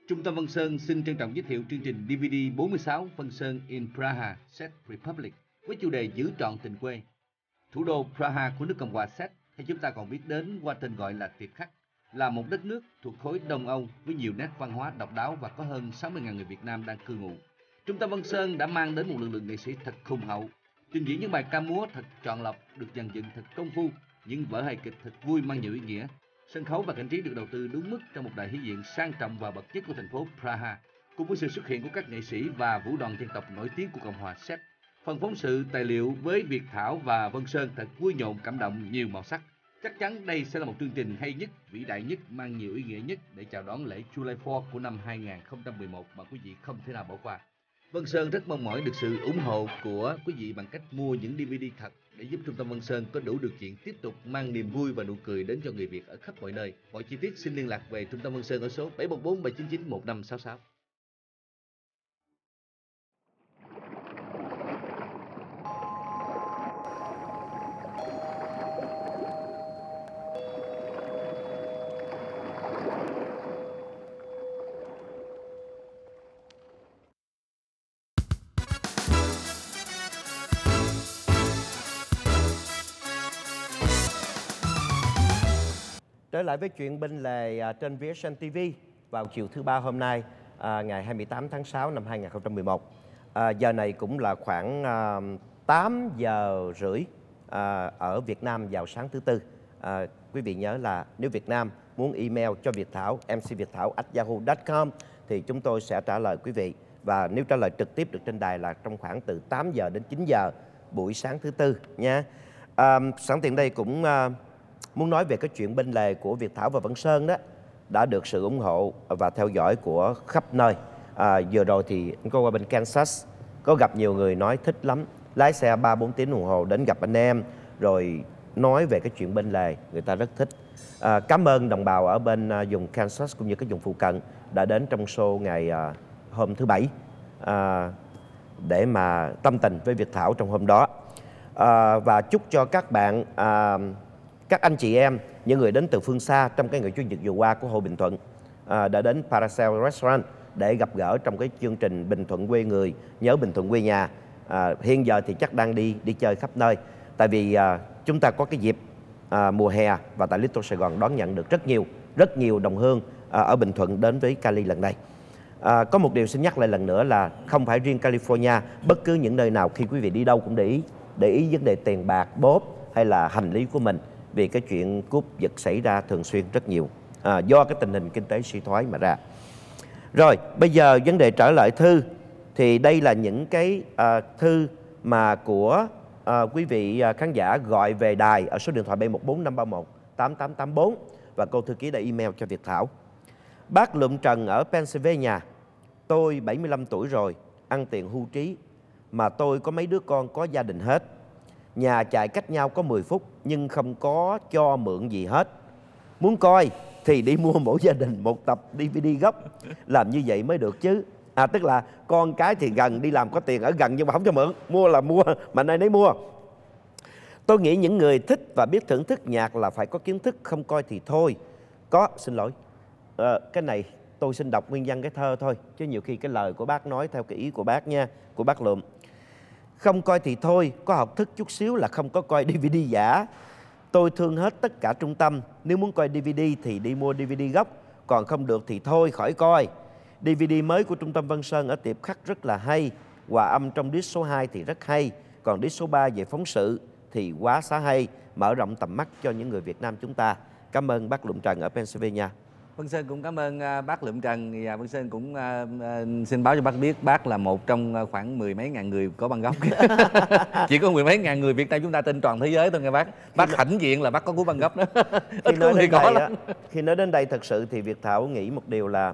Trung tâm Vân Sơn xin trân trọng giới thiệu chương trình đê vê đê bốn mươi sáu Vân Sơn in Praha, Czech Republic với chủ đề Giữ trọn tình quê. Thủ đô Praha của nước Cộng hòa Séc, hay chúng ta còn biết đến qua tên gọi là Tiệp Khắc, là một đất nước thuộc khối Đông Âu với nhiều nét văn hóa độc đáo và có hơn sáu mươi nghìn người Việt Nam đang cư ngụ. Trung tâm Vân Sơn đã mang đến một lực lượng nghệ sĩ thật hùng hậu, trình diễn những bài ca múa thật chọn lọc, được dàn dựng thật công phu, những vở hài kịch thật vui mang nhiều ý nghĩa. Sân khấu và cảnh trí được đầu tư đúng mức trong một đại thể diện sang trọng và bậc nhất của thành phố Praha, cùng với sự xuất hiện của các nghệ sĩ và vũ đoàn dân tộc nổi tiếng của Cộng hòa Séc. Phần phóng sự tài liệu với Việt Thảo và Vân Sơn thật vui nhộn, cảm động, nhiều màu sắc. Chắc chắn đây sẽ là một chương trình hay nhất, vĩ đại nhất, mang nhiều ý nghĩa nhất để chào đón lễ July fourth của năm hai nghìn không trăm mười một mà quý vị không thể nào bỏ qua. Vân Sơn rất mong mỏi được sự ủng hộ của quý vị bằng cách mua những đê vê đê thật để giúp Trung tâm Vân Sơn có đủ điều kiện tiếp tục mang niềm vui và nụ cười đến cho người Việt ở khắp mọi nơi. Mọi chi tiết xin liên lạc về Trung tâm Vân Sơn ở số bảy một bốn bảy chín chín một năm sáu sáu. Trở lại với chuyện bên lề à, trên vê ét en ti vi vào chiều thứ ba hôm nay, à, ngày hai mươi tám tháng sáu năm hai nghìn không trăm mười một. À, giờ này cũng là khoảng à, tám giờ rưỡi à, ở Việt Nam vào sáng thứ Tư. À, quý vị nhớ là nếu Việt Nam muốn email cho Việt Thảo, mcviettthảo a yahoo chấm com thì chúng tôi sẽ trả lời quý vị. Và nếu trả lời trực tiếp được trên đài là trong khoảng từ tám giờ đến chín giờ buổi sáng thứ Tư nha. À, sẵn tiện đây cũng à, muốn nói về cái chuyện bên lề của Việt Thảo và Vân Sơn đó, đã được sự ủng hộ và theo dõi của khắp nơi. À, vừa rồi thì anh có qua bên Kansas, có gặp nhiều người nói thích lắm, lái xe ba bốn tiếng đồng hồ đến gặp anh em rồi nói về cái chuyện bên lề, người ta rất thích. À, cảm ơn đồng bào ở bên uh, vùng Kansas cũng như cái vùng phụ cận đã đến trong show ngày uh, hôm thứ Bảy uh, để mà tâm tình với Việt Thảo trong hôm đó. Uh, và chúc cho các bạn, uh, các anh chị em, những người đến từ phương xa trong cái ngày Chủ nhật vừa qua của Hội Bình Thuận à, đã đến Paracel Restaurant để gặp gỡ trong cái chương trình Bình Thuận quê người, nhớ Bình Thuận quê nhà. À, hiện giờ thì chắc đang đi đi chơi khắp nơi, tại vì à, chúng ta có cái dịp à, mùa hè và tại Little Sài Gòn đón nhận được rất nhiều rất nhiều đồng hương à, ở Bình Thuận đến với Cali lần này. À, có một điều xin nhắc lại lần nữa là không phải riêng California, bất cứ những nơi nào khi quý vị đi đâu cũng để ý để ý vấn đề tiền bạc, bóp hay là hành lý của mình, vì cái chuyện cướp giật xảy ra thường xuyên rất nhiều à, do cái tình hình kinh tế suy thoái mà ra. Rồi bây giờ vấn đề trở lại thư, thì đây là những cái à, thư mà của à, quý vị à, khán giả gọi về đài ở số điện thoại bảy một bốn năm ba một tám tám tám bốn và cô thư ký đã email cho Việt Thảo. Bác Lụm Trần ở Pennsylvania, tôi bảy mươi lăm tuổi rồi, ăn tiền hưu trí, mà tôi có mấy đứa con có gia đình hết. Nhà chạy cách nhau có mười phút nhưng không có cho mượn gì hết. Muốn coi thì đi mua mỗi gia đình một tập đê vê đê gốc. Làm như vậy mới được chứ. À, tức là con cái thì gần, đi làm có tiền ở gần nhưng mà không cho mượn. Mua là mua, mà nay nấy mua. Tôi nghĩ những người thích và biết thưởng thức nhạc là phải có kiến thức, không coi thì thôi. Có, xin lỗi, à, cái này tôi xin đọc nguyên văn cái thơ thôi, chứ nhiều khi cái lời của bác nói theo cái ý của bác nha, của bác Lụm. Không coi thì thôi, có học thức chút xíu là không có coi đê vê đê giả. Tôi thương hết tất cả trung tâm, nếu muốn coi đê vê đê thì đi mua đê vê đê gốc, còn không được thì thôi khỏi coi. đê vê đê mới của Trung tâm Vân Sơn ở Tiệp Khắc rất là hay, hòa âm trong disc số hai thì rất hay, còn disc số ba về phóng sự thì quá xá hay, mở rộng tầm mắt cho những người Việt Nam chúng ta. Cảm ơn bác Lụm Trần ở Pennsylvania. Vân Sơn cũng cảm ơn uh, bác Lụm Trần, và Vân Sơn cũng uh, uh, xin báo cho bác biết bác là một trong uh, khoảng mười mấy ngàn người có bằng gốc. Chỉ có mười mấy ngàn người Việt Nam chúng ta trên toàn thế giới thôi nghe bác. Bác hãnh diện là bác có cú bằng gốc đó. Khi nói đến đây, á, khi nói đến đây thật sự thì Việt Thảo nghĩ một điều là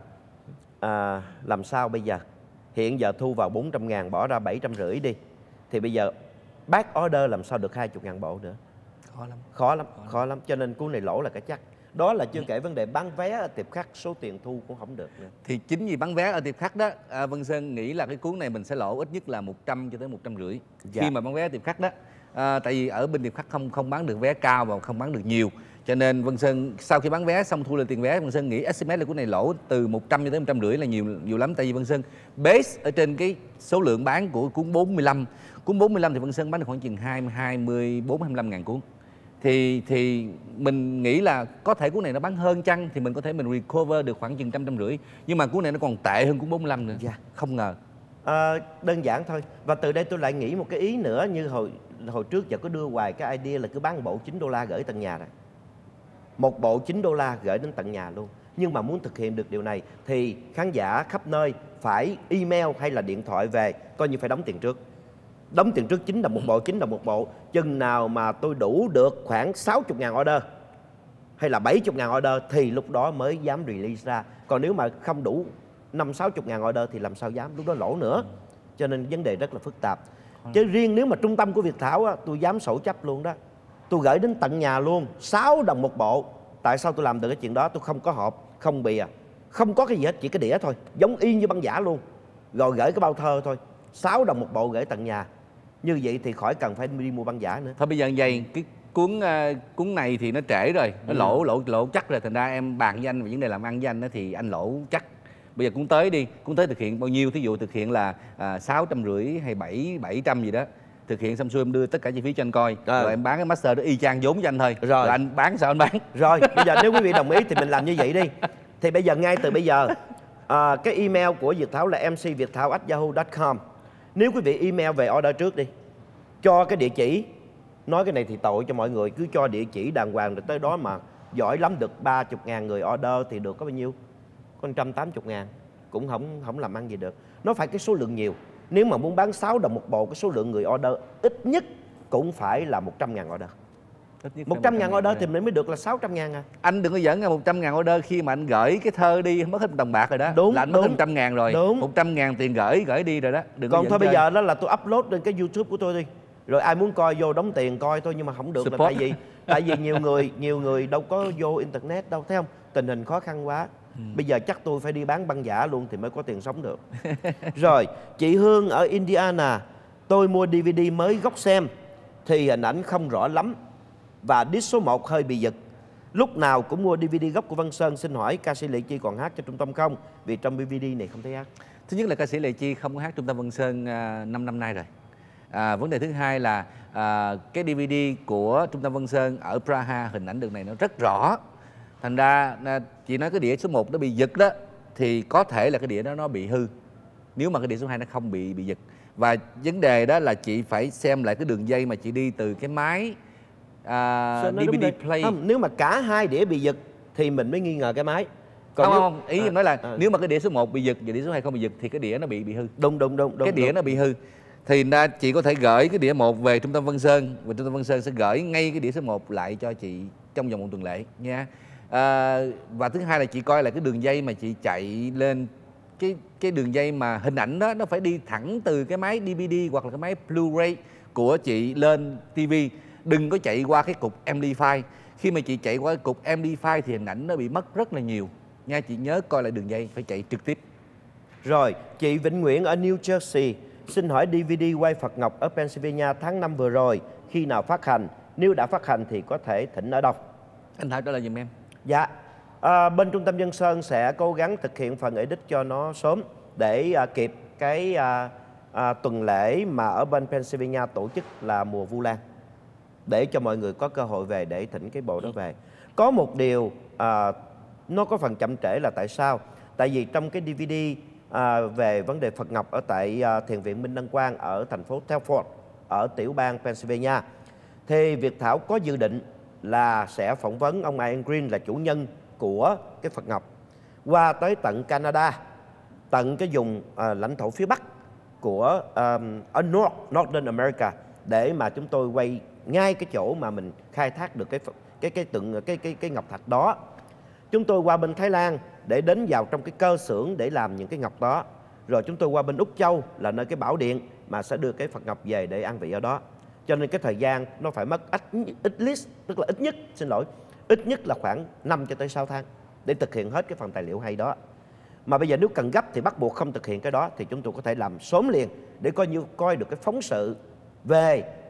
à, làm sao bây giờ? Hiện giờ thu vào bốn trăm ngàn, bỏ ra bảy trăm rưỡi đi, thì bây giờ bác order làm sao được hai mươi ngàn bộ nữa? Khó lắm. Khó lắm, khó, khó lắm. Cho nên cuốn này lỗ là cái chắc. Đó là chưa kể vấn đề bán vé ở Tiệp Khắc, số tiền thu cũng không được nữa. Thì chính vì bán vé ở Tiệp Khắc đó, à, Vân Sơn nghĩ là cái cuốn này mình sẽ lỗ ít nhất là một trăm cho tới một trăm rưỡi. Dạ. Khi mà bán vé ở Tiệp Khắc đó, à, tại vì ở bên Điệp Khắc không không bán được vé cao và không bán được nhiều, cho nên Vân Sơn sau khi bán vé xong thu lên tiền vé, Vân Sơn nghĩ ét em ét là cuốn này lỗ từ một trăm cho tới một trăm rưỡi là nhiều nhiều lắm, tại vì Vân Sơn base ở trên cái số lượng bán của cuốn bốn mươi lăm, cuốn bốn mươi lăm thì Vân Sơn bán được khoảng chừng hai mươi bốn hai mươi lăm ngàn cuốn. Thì thì mình nghĩ là có thể cuốn này nó bán hơn chăng thì mình có thể mình recover được khoảng chừng trăm trăm rưỡi, nhưng mà cuốn này nó còn tệ hơn cuốn bốn mươi lăm nữa. Dạ. Không ngờ. À, đơn giản thôi. Và từ đây tôi lại nghĩ một cái ý nữa, như hồi hồi trước giờ có đưa hoài cái idea là cứ bán một bộ chín đô la gửi tận nhà rồi. Một bộ chín đô la gửi đến tận nhà luôn. Nhưng mà muốn thực hiện được điều này thì khán giả khắp nơi phải email hay là điện thoại về, coi như phải đóng tiền trước. Đóng tiền trước chín đồng một bộ, chín đồng một bộ. Chừng nào mà tôi đủ được khoảng sáu mươi ngàn order hay là bảy mươi ngàn order thì lúc đó mới dám release ra. Còn nếu mà không đủ năm sáu mươi ngàn order thì làm sao dám, lúc đó lỗ nữa. Cho nên vấn đề rất là phức tạp. Chứ riêng nếu mà trung tâm của Việt Thảo á, tôi dám sổ chấp luôn đó. Tôi gửi đến tận nhà luôn, sáu đồng một bộ. Tại sao tôi làm được cái chuyện đó? Tôi không có hộp, không bìa, không có cái gì hết, chỉ cái đĩa thôi, giống y như băng giả luôn. Rồi gửi cái bao thơ thôi, sáu đồng một bộ gửi tận nhà. Như vậy thì khỏi cần phải đi mua băng giả nữa. Thôi bây giờ vậy, cái cuốn uh, cuốn này thì nó trễ rồi, nó ừ. lỗ lỗ lỗ chắc rồi, thành ra em bàn với anh về vấn đề làm ăn với anh đó, thì anh lỗ chắc. Bây giờ cuốn tới đi, cuốn tới thực hiện bao nhiêu? Thí dụ thực hiện là à, sáu trăm rưỡi hay bảy bảy trăm gì đó, thực hiện xong xuôi em đưa tất cả chi phí cho anh coi, à. rồi em bán cái master đó y chang vốn cho anh thôi, rồi, rồi anh bán sao anh bán. Rồi bây giờ nếu quý vị đồng ý thì mình làm như vậy đi. Thì bây giờ ngay từ bây giờ à, cái email của Việt Thảo là em xê vietthao at yahoo chấm com. Nếu quý vị email về order trước đi, cho cái địa chỉ, nói cái này thì tội cho mọi người, cứ cho địa chỉ đàng hoàng rồi tới đó mà giỏi lắm được ba mươi ngàn người order thì được có bao nhiêu? Có một trăm tám mươi ngàn, cũng không không làm ăn gì được. Nó phải cái số lượng nhiều. Nếu mà muốn bán sáu đồng một bộ, cái số lượng người order ít nhất cũng phải là một trăm ngàn order. một trăm ngàn order thì mình mới được là sáu trăm ngàn à. Anh đừng có dẫn ra một trăm ngàn order khi mà anh gửi cái thơ đi mất hết đồng bạc rồi đó. Đúng, là anh đúng. mất hết một trăm ngàn rồi. Đúng. một trăm ngàn tiền gửi, gửi đi rồi đó. Đừng Còn thôi bây chơi. giờ đó là tôi upload lên cái YouTube của tôi đi. Rồi ai muốn coi vô đóng tiền coi thôi, nhưng mà không được là tại vì tại vì nhiều người nhiều người đâu có vô internet đâu, thấy không? Tình hình khó khăn quá. Ừ. Bây giờ chắc tôi phải đi bán băng giả luôn thì mới có tiền sống được. Rồi, chị Hương ở Indiana, tôi mua đê vê đê mới gốc xem thì hình ảnh không rõ lắm và disc số một hơi bị giật. Lúc nào cũng mua đê vê đê gốc của Văn Sơn, xin hỏi ca sĩ Lệ Chi còn hát cho trung tâm không? Vì trong đê vê đê này không thấy hát. Thứ nhất là ca sĩ Lệ Chi không có hát trung tâm Văn Sơn à, năm năm nay rồi. À, vấn đề thứ hai là à, cái đê vê đê của trung tâm Văn Sơn ở Praha hình ảnh đường này nó rất rõ. Thành ra chị nói cái đĩa số một nó bị giật đó thì có thể là cái đĩa đó nó bị hư. Nếu mà cái đĩa số hai nó không bị bị giật. Và vấn đề đó là chị phải xem lại cái đường dây mà chị đi từ cái máy à, đê vê đê play. Không, nếu mà cả hai đĩa bị giật thì mình mới nghi ngờ cái máy. Còn không, không, ý à, em nói là à. nếu mà cái đĩa số một bị giật và đĩa số hai không bị giật thì cái đĩa nó bị bị hư. Đúng đúng đúng, đúng cái đĩa đúng. nó bị hư. Thì na chị có thể gửi cái đĩa một về trung tâm Văn Sơn và trung tâm Văn Sơn sẽ gửi ngay cái đĩa số một lại cho chị trong vòng một tuần lễ nha. À, và thứ hai là chị coi lại cái đường dây mà chị chạy lên cái cái đường dây mà hình ảnh đó nó phải đi thẳng từ cái máy đê vê đê hoặc là cái máy Blu-ray của chị lên ti vi, đừng có chạy qua cái cục em đê hai. Khi mà chị chạy qua cái cục em đê hai thì hình ảnh nó bị mất rất là nhiều nha. Chị nhớ coi lại đường dây, phải chạy trực tiếp. Rồi, chị Vĩnh Nguyễn ở New Jersey, xin hỏi đê vê đê quay Phật Ngọc ở Pennsylvania tháng năm vừa rồi khi nào phát hành? Nếu đã phát hành thì có thể thỉnh ở đâu? Anh Thảo trả lời giùm em. Dạ, à, bên Trung tâm Dân Sơn sẽ cố gắng thực hiện phần edit cho nó sớm để à, kịp cái à, à, tuần lễ mà ở bên Pennsylvania tổ chức là mùa Vu Lan, để cho mọi người có cơ hội về để thỉnh cái bộ đó về. Có một điều à, nó có phần chậm trễ là tại sao? Tại vì trong cái đê vê đê à, về vấn đề Phật Ngọc ở tại à, Thiền viện Minh Đăng Quang ở thành phố Telford ở tiểu bang Pennsylvania, thì Việt Thảo có dự định là sẽ phỏng vấn ông Ian Green là chủ nhân của cái Phật Ngọc qua tới tận Canada, tận cái vùng à, lãnh thổ phía Bắc của um, ở North, Northern America, để mà chúng tôi quay ngay cái chỗ mà mình khai thác được cái cái cái tượng cái cái cái ngọc thạch đó. Chúng tôi qua bên Thái Lan để đến vào trong cái cơ xưởng để làm những cái ngọc đó. Rồi chúng tôi qua bên Úc Châu là nơi cái bảo điện mà sẽ đưa cái Phật Ngọc về để an vị ở đó. Cho nên cái thời gian nó phải mất ít, ít least, tức là ít nhất, xin lỗi, ít nhất là khoảng năm cho tới sáu tháng để thực hiện hết cái phần tài liệu hay đó. Mà bây giờ nếu cần gấp thì bắt buộc không thực hiện cái đó thì chúng tôi có thể làm sớm liền để coi như coi được cái phóng sự về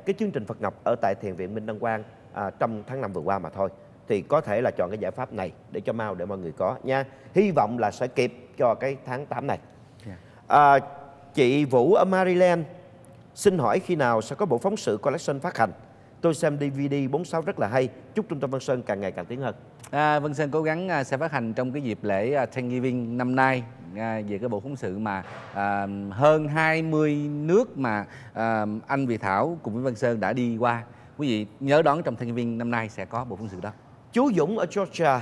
cái chương trình Phật Ngọc ở tại Thiền viện Minh Đăng Quang à, trong tháng năm vừa qua mà thôi. Thì có thể là chọn cái giải pháp này để cho mau để mọi người có nha. Hy vọng là sẽ kịp cho cái tháng tám này. À, chị Vũ ở Maryland xin hỏi khi nào sẽ có bộ phóng sự collection phát hành? Tôi xem đê vê đê bốn mươi sáu rất là hay. Chúc Trung tâm Vân Sơn càng ngày càng tiến hơn. À, Vân Sơn cố gắng à, sẽ phát hành trong cái dịp lễ à, Thanksgiving năm nay à, về cái bộ phóng sự mà à, hơn hai mươi nước mà à, anh Việt Thảo cùng với Vân Sơn đã đi qua. Quý vị nhớ đón trong Thanksgiving năm nay sẽ có bộ phóng sự đó. Chú Dũng ở Georgia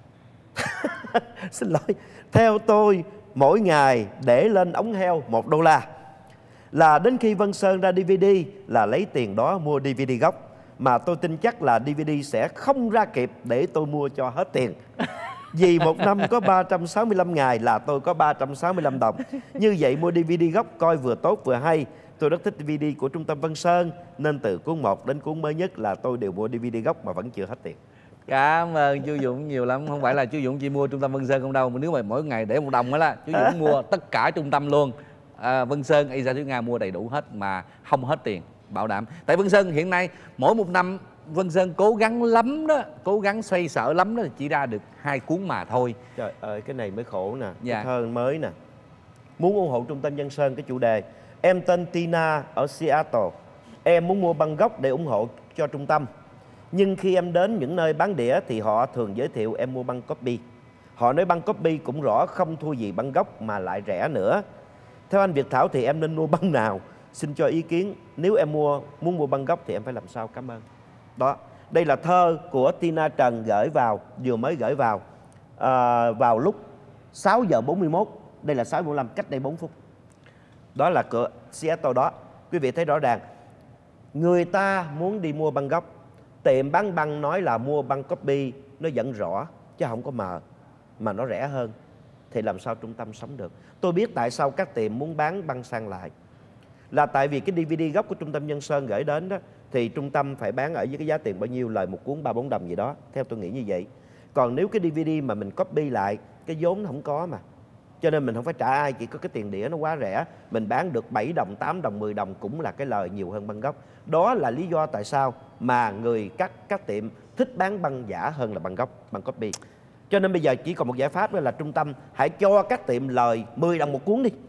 xin lỗi, theo tôi mỗi ngày để lên ống heo một đô la, là đến khi Vân Sơn ra đê vê đê là lấy tiền đó mua đê vê đê gốc. Mà tôi tin chắc là đê vê đê sẽ không ra kịp để tôi mua cho hết tiền. Vì một năm có ba trăm sáu mươi lăm ngày là tôi có ba trăm sáu mươi lăm đồng. Như vậy mua đê vê đê gốc coi vừa tốt vừa hay. Tôi rất thích đê vê đê của Trung tâm Vân Sơn, nên từ cuốn một đến cuốn mới nhất là tôi đều mua đê vê đê gốc mà vẫn chưa hết tiền. Cảm ơn chú Dũng nhiều lắm. Không phải là chú Dũng chỉ mua Trung tâm Vân Sơn không đâu, mà nếu mà mỗi ngày để một đồng đó là chú Dũng mua tất cả trung tâm luôn. à, Vân Sơn, Asia Thúy Nga mua đầy đủ hết mà không hết tiền, bảo đảm. Tại Vân Sơn hiện nay mỗi một năm Vân Sơn cố gắng lắm đó, cố gắng xoay sở lắm đó, chỉ ra được hai cuốn mà thôi. Trời ơi, cái này mới khổ nè. Dạ. Cái thơ mới nè. Muốn ủng hộ Trung tâm Vân Sơn cái chủ đề. Em tên Tina ở Seattle. Em muốn mua băng gốc để ủng hộ cho trung tâm. Nhưng khi em đến những nơi bán đĩa thì họ thường giới thiệu em mua băng copy. Họ nói băng copy cũng rõ không thua gì băng gốc mà lại rẻ nữa. Theo anh Việt Thảo thì em nên mua băng nào? Xin cho ý kiến. Nếu em mua muốn mua băng gốc thì em phải làm sao? Cảm ơn. Đó, đây là thơ của Tina Trần gửi vào, vừa mới gửi vào à, vào lúc sáu giờ bốn mươi mốt. Đây là sáu giờ bốn mươi lăm, cách đây bốn phút. Đó là cửa Seattle đó. Quý vị thấy rõ ràng, người ta muốn đi mua băng gốc, tiệm bán băng nói là mua băng copy, nó vẫn rõ chứ không có mờ, mà nó rẻ hơn. Thì làm sao trung tâm sống được? Tôi biết tại sao các tiệm muốn bán băng sang lại, là tại vì cái đê vê đê gốc của Trung tâm Vân Sơn gửi đến đó thì trung tâm phải bán ở với cái giá tiền bao nhiêu, lời một cuốn ba bốn đồng gì đó. Theo tôi nghĩ như vậy. Còn nếu cái đê vê đê mà mình copy lại, cái vốn nó không có mà, cho nên mình không phải trả ai, chỉ có cái tiền đĩa nó quá rẻ. Mình bán được bảy đồng, tám đồng, mười đồng cũng là cái lời nhiều hơn băng gốc. Đó là lý do tại sao mà người các các tiệm thích bán băng giả hơn là băng gốc, băng copy. Cho nên bây giờ chỉ còn một giải pháp đó là trung tâm hãy cho các tiệm lời mười đồng một cuốn đi.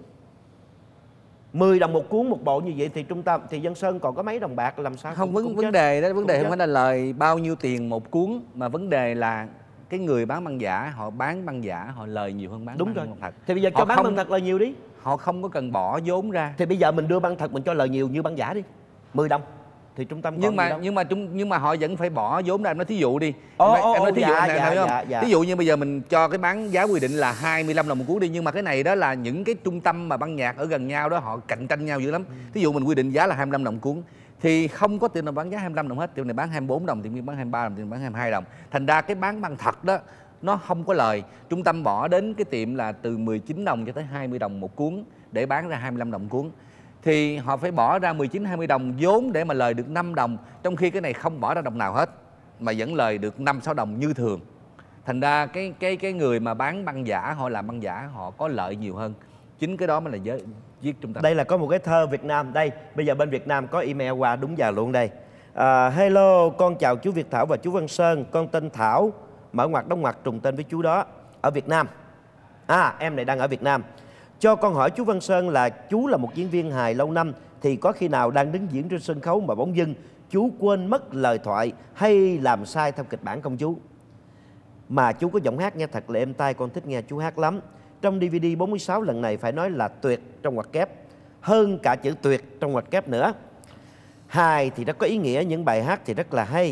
mười đồng một cuốn một bộ như vậy thì trung tâm thì Vân Sơn còn có mấy đồng bạc, làm sao? Không, cũng, vấn cũng vấn chết. đề đó, vấn đề Cũng không phải là lời bao nhiêu tiền một cuốn, mà vấn đề là cái người bán băng giả họ bán băng giả họ lời nhiều hơn bán Đúng băng rồi. thật. Thì bây giờ cho Họ bán không- băng thật lời nhiều đi. Họ không có cần bỏ vốn ra. Thì bây giờ mình đưa băng thật mình cho lời nhiều như băng giả đi, mười đồng. Thì trung tâm còn nhưng gì mà đâu. nhưng mà trung nhưng mà họ vẫn phải bỏ vốn ra. Em nói thí dụ đi, Ồ, em nói, ồ, em nói ồ, thí dụ dạ, anh, em dạ, thấy không? dạ, dạ. Ví dụ như bây giờ mình cho cái bán giá quy định là hai mươi lăm đồng một cuốn đi, nhưng mà cái này đó là những cái trung tâm mà băng nhạc ở gần nhau đó họ cạnh tranh nhau dữ lắm. Thí dụ mình quy định giá là hai mươi lăm đồng cuốn thì không có tiệm nào bán giá hai mươi lăm đồng hết, tiệm này bán hai mươi bốn đồng, tiệm kia bán hai mươi ba đồng, tiệm này bán hai mươi hai đồng. Thành ra cái bán băng thật đó nó không có lời. Trung tâm bỏ đến cái tiệm là từ mười chín đồng cho tới hai mươi đồng một cuốn để bán ra hai mươi lăm đồng cuốn, thì họ phải bỏ ra mười chín hai mươi đồng vốn để mà lời được năm đồng, trong khi cái này không bỏ ra đồng nào hết mà vẫn lời được năm sáu đồng như thường. Thành ra cái cái cái người mà bán băng giả, họ làm băng giả họ có lợi nhiều hơn. Chính cái đó mới là giới giết trung tâm. Đây là có một cái thơ Việt Nam. Đây, bây giờ bên Việt Nam có email qua đúng giờ luôn đây. à, Hello, con chào chú Việt Thảo và chú Vân Sơn. Con tên Thảo, mở ngoặc đóng ngoặc trùng tên với chú đó, ở Việt Nam. À, em này đang ở Việt Nam. Cho con hỏi chú Vân Sơn là chú là một diễn viên hài lâu năm, thì có khi nào đang đứng diễn trên sân khấu mà bỗng dưng chú quên mất lời thoại hay làm sai theo kịch bản không chú? Mà chú có giọng hát nghe thật là êm tai, con thích nghe chú hát lắm. Trong đê vê đê bốn mươi sáu lần này phải nói là tuyệt trong ngoặc kép, hơn cả chữ tuyệt trong ngoặc kép nữa. Hài thì rất có ý nghĩa, những bài hát thì rất là hay.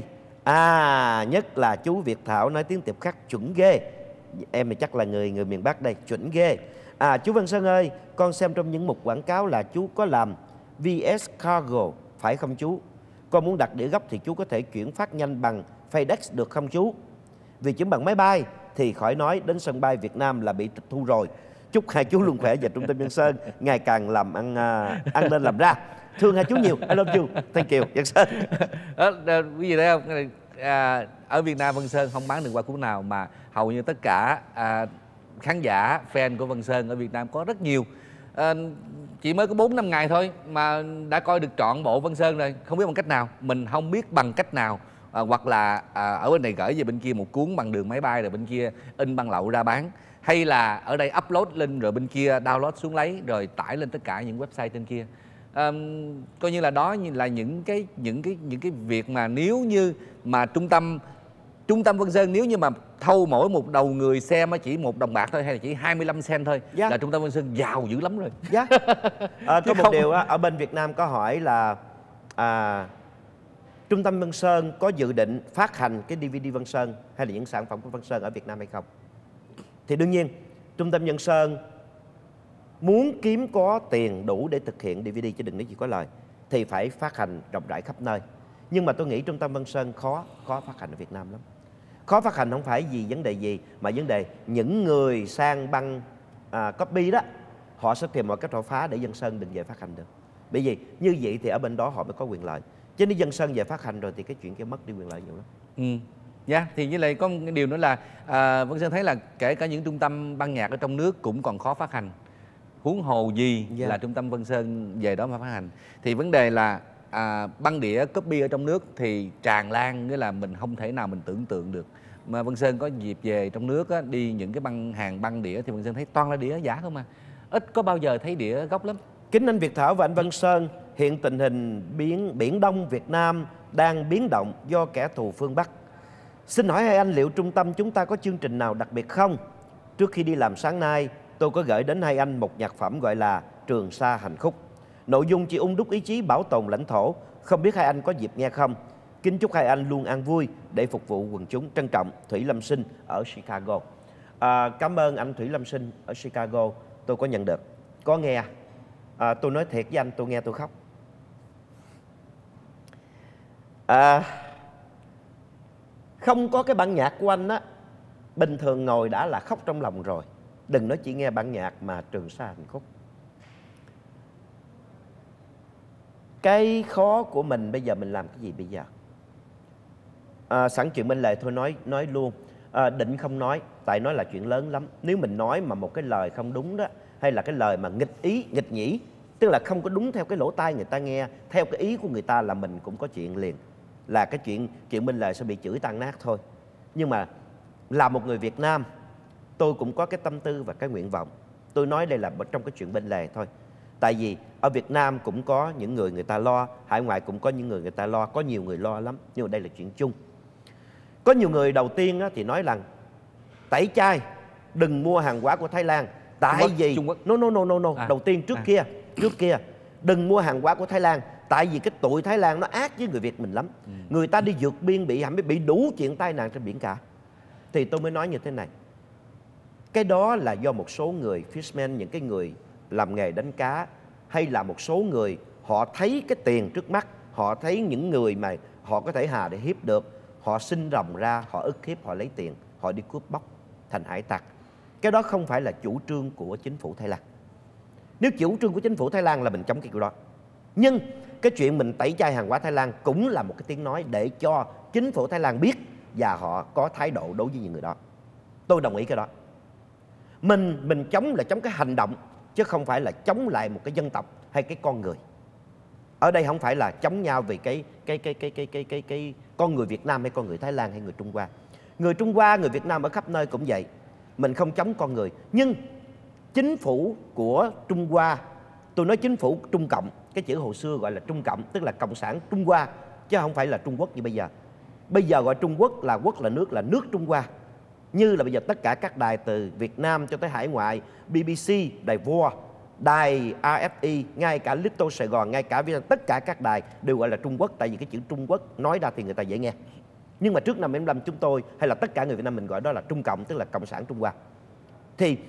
À, nhất là chú Việt Thảo nói tiếng Tiệp Khắc chuẩn ghê. Em thì chắc là người người miền Bắc đây, chuẩn ghê. À, chú Vân Sơn ơi, con xem trong những mục quảng cáo là chú có làm vê ét Cargo, phải không chú? Con muốn đặt đĩa gấp thì chú có thể chuyển phát nhanh bằng FedEx được không chú? Vì chuyển bằng máy bay thì khỏi nói, đến sân bay Việt Nam là bị tịch thu rồi. Chúc hai chú luôn khỏe và Trung tâm Vân Sơn ngày càng làm ăn uh, ăn nên làm ra. Thương hai chú nhiều. I love you. Thank you. Vân Sơn. Đó, đó, quý vị thấy không? À, ở Việt Nam Vân Sơn không bán được qua cuốn nào, mà hầu như tất cả à, khán giả fan của Vân Sơn ở Việt Nam có rất nhiều. À, chỉ mới có bốn năm ngày thôi mà đã coi được trọn bộ Vân Sơn rồi. Không biết bằng cách nào, mình không biết bằng cách nào. À, hoặc là à, ở bên này gửi về bên kia một cuốn bằng đường máy bay rồi bên kia in băng lậu ra bán, hay là ở đây upload lên rồi bên kia download xuống lấy rồi tải lên tất cả những website trên kia. À, coi như là đó như là những cái những cái những cái việc mà nếu như mà trung tâm trung tâm Vân Sơn nếu như mà thâu mỗi một đầu người xem chỉ một đồng bạc thôi hay là chỉ hai mươi lăm cent thôi, yeah, là trung tâm Vân Sơn giàu dữ lắm rồi. Yeah. À, có một không... điều á, ở bên Việt Nam có hỏi là à, trung tâm Vân Sơn có dự định phát hành cái đê vê đê Vân Sơn hay là những sản phẩm của Vân Sơn ở Việt Nam hay không? Thì đương nhiên trung tâm Vân Sơn muốn kiếm có tiền đủ để thực hiện đê vê đê, chứ đừng nói gì có lời, thì phải phát hành rộng rãi khắp nơi. Nhưng mà tôi nghĩ trung tâm Vân Sơn khó khó phát hành ở Việt Nam lắm. Khó phát hành không phải vì vấn đề gì, mà vấn đề những người sang băng à, copy đó, họ sẽ tìm mọi cách họ phá để Vân Sơn đừng về phát hành được. Bởi vì như vậy thì ở bên đó họ mới có quyền lợi. Chứ nếu Vân Sơn về phát hành rồi thì cái chuyện kia mất đi quyền lợi nhiều lắm. Ừ. Dạ, yeah, thì như vậy có một cái điều nữa là à, Vân Sơn thấy là kể cả những trung tâm ban nhạc ở trong nước cũng còn khó phát hành. Huống hồ gì yeah. là trung tâm Vân Sơn về đó mà phát hành. Thì vấn đề là à, băng đĩa copy ở trong nước thì tràn lan, nghĩa là mình không thể nào mình tưởng tượng được. Mà Vân Sơn có dịp về trong nước á, đi những cái băng hàng băng đĩa thì Vân Sơn thấy toàn là đĩa giả không à. Ít có bao giờ thấy đĩa gốc lắm. Kính anh Việt Thảo và anh Vân Sơn, hiện tình hình biển, biển Đông Việt Nam đang biến động do kẻ thù phương Bắc. Xin hỏi hai anh liệu trung tâm chúng ta có chương trình nào đặc biệt không? Trước khi đi làm sáng nay, tôi có gửi đến hai anh một nhạc phẩm gọi là Trường Sa Hành Khúc. Nội dung chỉ ung đúc ý chí bảo tồn lãnh thổ. Không biết hai anh có dịp nghe không? Kính chúc hai anh luôn an vui để phục vụ quần chúng. Trân trọng, Thủy Lâm Sinh ở Chicago. À, cảm ơn anh Thủy Lâm Sinh ở Chicago. Tôi có nhận được, có nghe. À, tôi nói thiệt với anh, tôi nghe tôi khóc. À, không có cái bản nhạc của anh á, bình thường ngồi đã là khóc trong lòng rồi. Đừng nói chỉ nghe bản nhạc mà Trường Sa Hành Khúc. Cái khó của mình bây giờ mình làm cái gì bây giờ? À, sẵn chuyện bên lề thôi nói nói luôn. À, định không nói, tại nói là chuyện lớn lắm. Nếu mình nói mà một cái lời không đúng đó, hay là cái lời mà nghịch ý, nghịch nhĩ, tức là không có đúng theo cái lỗ tai người ta nghe, theo cái ý của người ta, là mình cũng có chuyện liền. Là cái chuyện chuyện bên lề sẽ bị chửi tan nát thôi. Nhưng mà là một người Việt Nam, tôi cũng có cái tâm tư và cái nguyện vọng. Tôi nói đây là trong cái chuyện bên lề thôi. Tại vì ở Việt Nam cũng có những người người ta lo, hải ngoại cũng có những người người ta lo, có nhiều người lo lắm. Nhưng mà đây là chuyện chung. Có nhiều người đầu tiên thì nói rằng tẩy chay, đừng mua hàng hóa của Thái Lan. Tại Trung vì Trung Quốc. No, no, no, no, no. À, đầu tiên trước à. kia trước kia đừng mua hàng hóa của Thái Lan. Tại vì cái tụi Thái Lan nó ác với người Việt mình lắm. ừ. Người ta đi vượt biên bị hãm, bị đủ chuyện tai nạn trên biển cả. Thì tôi mới nói như thế này. Cái đó là do một số người fishermen, những cái người làm nghề đánh cá, hay là một số người họ thấy cái tiền trước mắt, họ thấy những người mà họ có thể hà để hiếp được, họ sinh rồng ra, họ ức hiếp, họ lấy tiền, họ đi cướp bóc thành hải tặc. Cái đó không phải là chủ trương của chính phủ Thái Lan. Nếu chủ trương của chính phủ Thái Lan là mình chống cái kiểu đó. Nhưng cái chuyện mình tẩy chay hàng hóa Thái Lan cũng là một cái tiếng nói để cho chính phủ Thái Lan biết và họ có thái độ đối với những người đó. Tôi đồng ý cái đó. Mình mình chống là chống cái hành động, chứ không phải là chống lại một cái dân tộc hay cái con người. Ở đây không phải là chống nhau vì cái cái cái cái cái cái cái cái con người Việt Nam hay con người Thái Lan hay người Trung Hoa. Người Trung Hoa, người Việt Nam ở khắp nơi cũng vậy. Mình không chống con người, nhưng chính phủ của Trung Hoa, tôi nói chính phủ Trung Cộng, cái chữ hồi xưa gọi là Trung Cộng, tức là Cộng sản Trung Hoa, chứ không phải là Trung Quốc như bây giờ. Bây giờ gọi Trung Quốc là quốc là nước, là nước Trung Hoa. Như là bây giờ tất cả các đài từ Việt Nam cho tới hải ngoại, bê bê xê, đài Voa, đài rờ ép i, ngay cả Little Sài Gòn, ngay cả Việt, tất cả các đài đều gọi là Trung Quốc. Tại vì cái chữ Trung Quốc nói ra thì người ta dễ nghe. Nhưng mà trước năm bảy mươi lăm chúng tôi, hay là tất cả người Việt Nam mình gọi đó là Trung Cộng, tức là Cộng sản Trung Hoa. Thì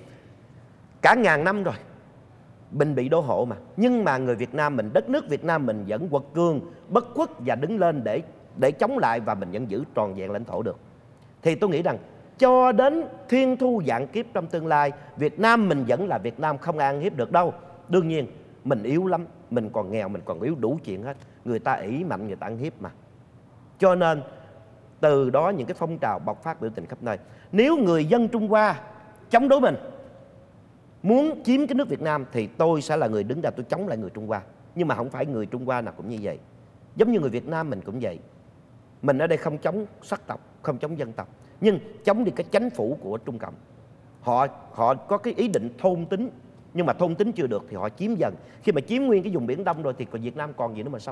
cả ngàn năm rồi, mình bị đô hộ mà. Nhưng mà người Việt Nam mình, đất nước Việt Nam mình vẫn quật cường, bất khuất và đứng lên để để chống lại, và mình vẫn giữ tròn vẹn lãnh thổ được. Thì tôi nghĩ rằng cho đến thiên thu vạn kiếp trong tương lai, Việt Nam mình vẫn là Việt Nam, không ai ăn hiếp được đâu. Đương nhiên mình yếu lắm, mình còn nghèo, mình còn yếu, đủ chuyện hết. Người ta ỷ mạnh, người ta ăn hiếp mà. Cho nên từ đó những cái phong trào bộc phát biểu tình khắp nơi. Nếu người dân Trung Hoa chống đối mình, muốn chiếm cái nước Việt Nam thì tôi sẽ là người đứng ra tôi chống lại người Trung Hoa. Nhưng mà không phải người Trung Hoa nào cũng như vậy. Giống như người Việt Nam mình cũng vậy. Mình ở đây không chống sắc tộc, không chống dân tộc, nhưng chống đi cái chính phủ của Trung Cộng. Họ họ có cái ý định thôn tính, nhưng mà thôn tính chưa được thì họ chiếm dần. Khi mà chiếm nguyên cái vùng Biển Đông rồi thì còn Việt Nam còn gì nữa mà sống.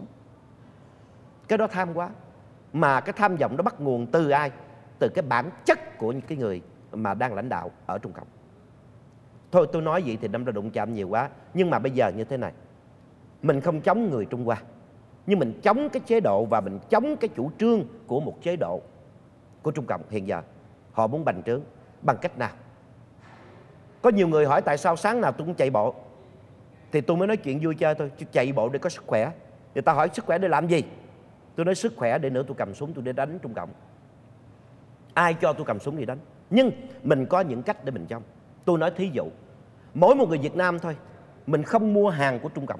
Cái đó tham quá. Mà cái tham vọng đó bắt nguồn từ ai? Từ cái bản chất của những cái người mà đang lãnh đạo ở Trung Cộng. Thôi tôi nói vậy thì đâm ra đụng chạm nhiều quá. Nhưng mà bây giờ như thế này, mình không chống người Trung Hoa, nhưng mình chống cái chế độ và mình chống cái chủ trương của một chế độ của Trung Cộng hiện giờ. Họ muốn bành trướng bằng cách nào? Có nhiều người hỏi tại sao sáng nào tôi cũng chạy bộ. Thì tôi mới nói chuyện vui chơi thôi. Chạy bộ để có sức khỏe. Người ta hỏi sức khỏe để làm gì? Tôi nói sức khỏe để nữa tôi cầm súng tôi để đánh Trung Cộng. Ai cho tôi cầm súng đi đánh? Nhưng mình có những cách để mình chống. Tôi nói thí dụ, mỗi một người Việt Nam thôi, mình không mua hàng của Trung Cộng.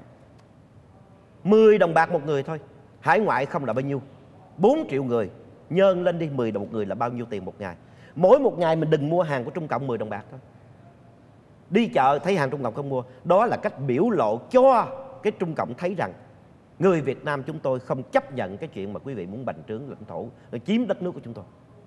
mười đồng bạc một người thôi. Hải ngoại không là bao nhiêu? bốn triệu người. Nhân lên đi, mười đồng một người là bao nhiêu tiền một ngày? Mỗi một ngày mình đừng mua hàng của Trung Cộng mười đồng bạc thôi. Đi chợ thấy hàng Trung Cộng không mua. Đó là cách biểu lộ cho cái Trung Cộng thấy rằng người Việt Nam chúng tôi không chấp nhận cái chuyện mà quý vị muốn bành trướng lãnh thổ, chiếm đất nước của chúng tôi.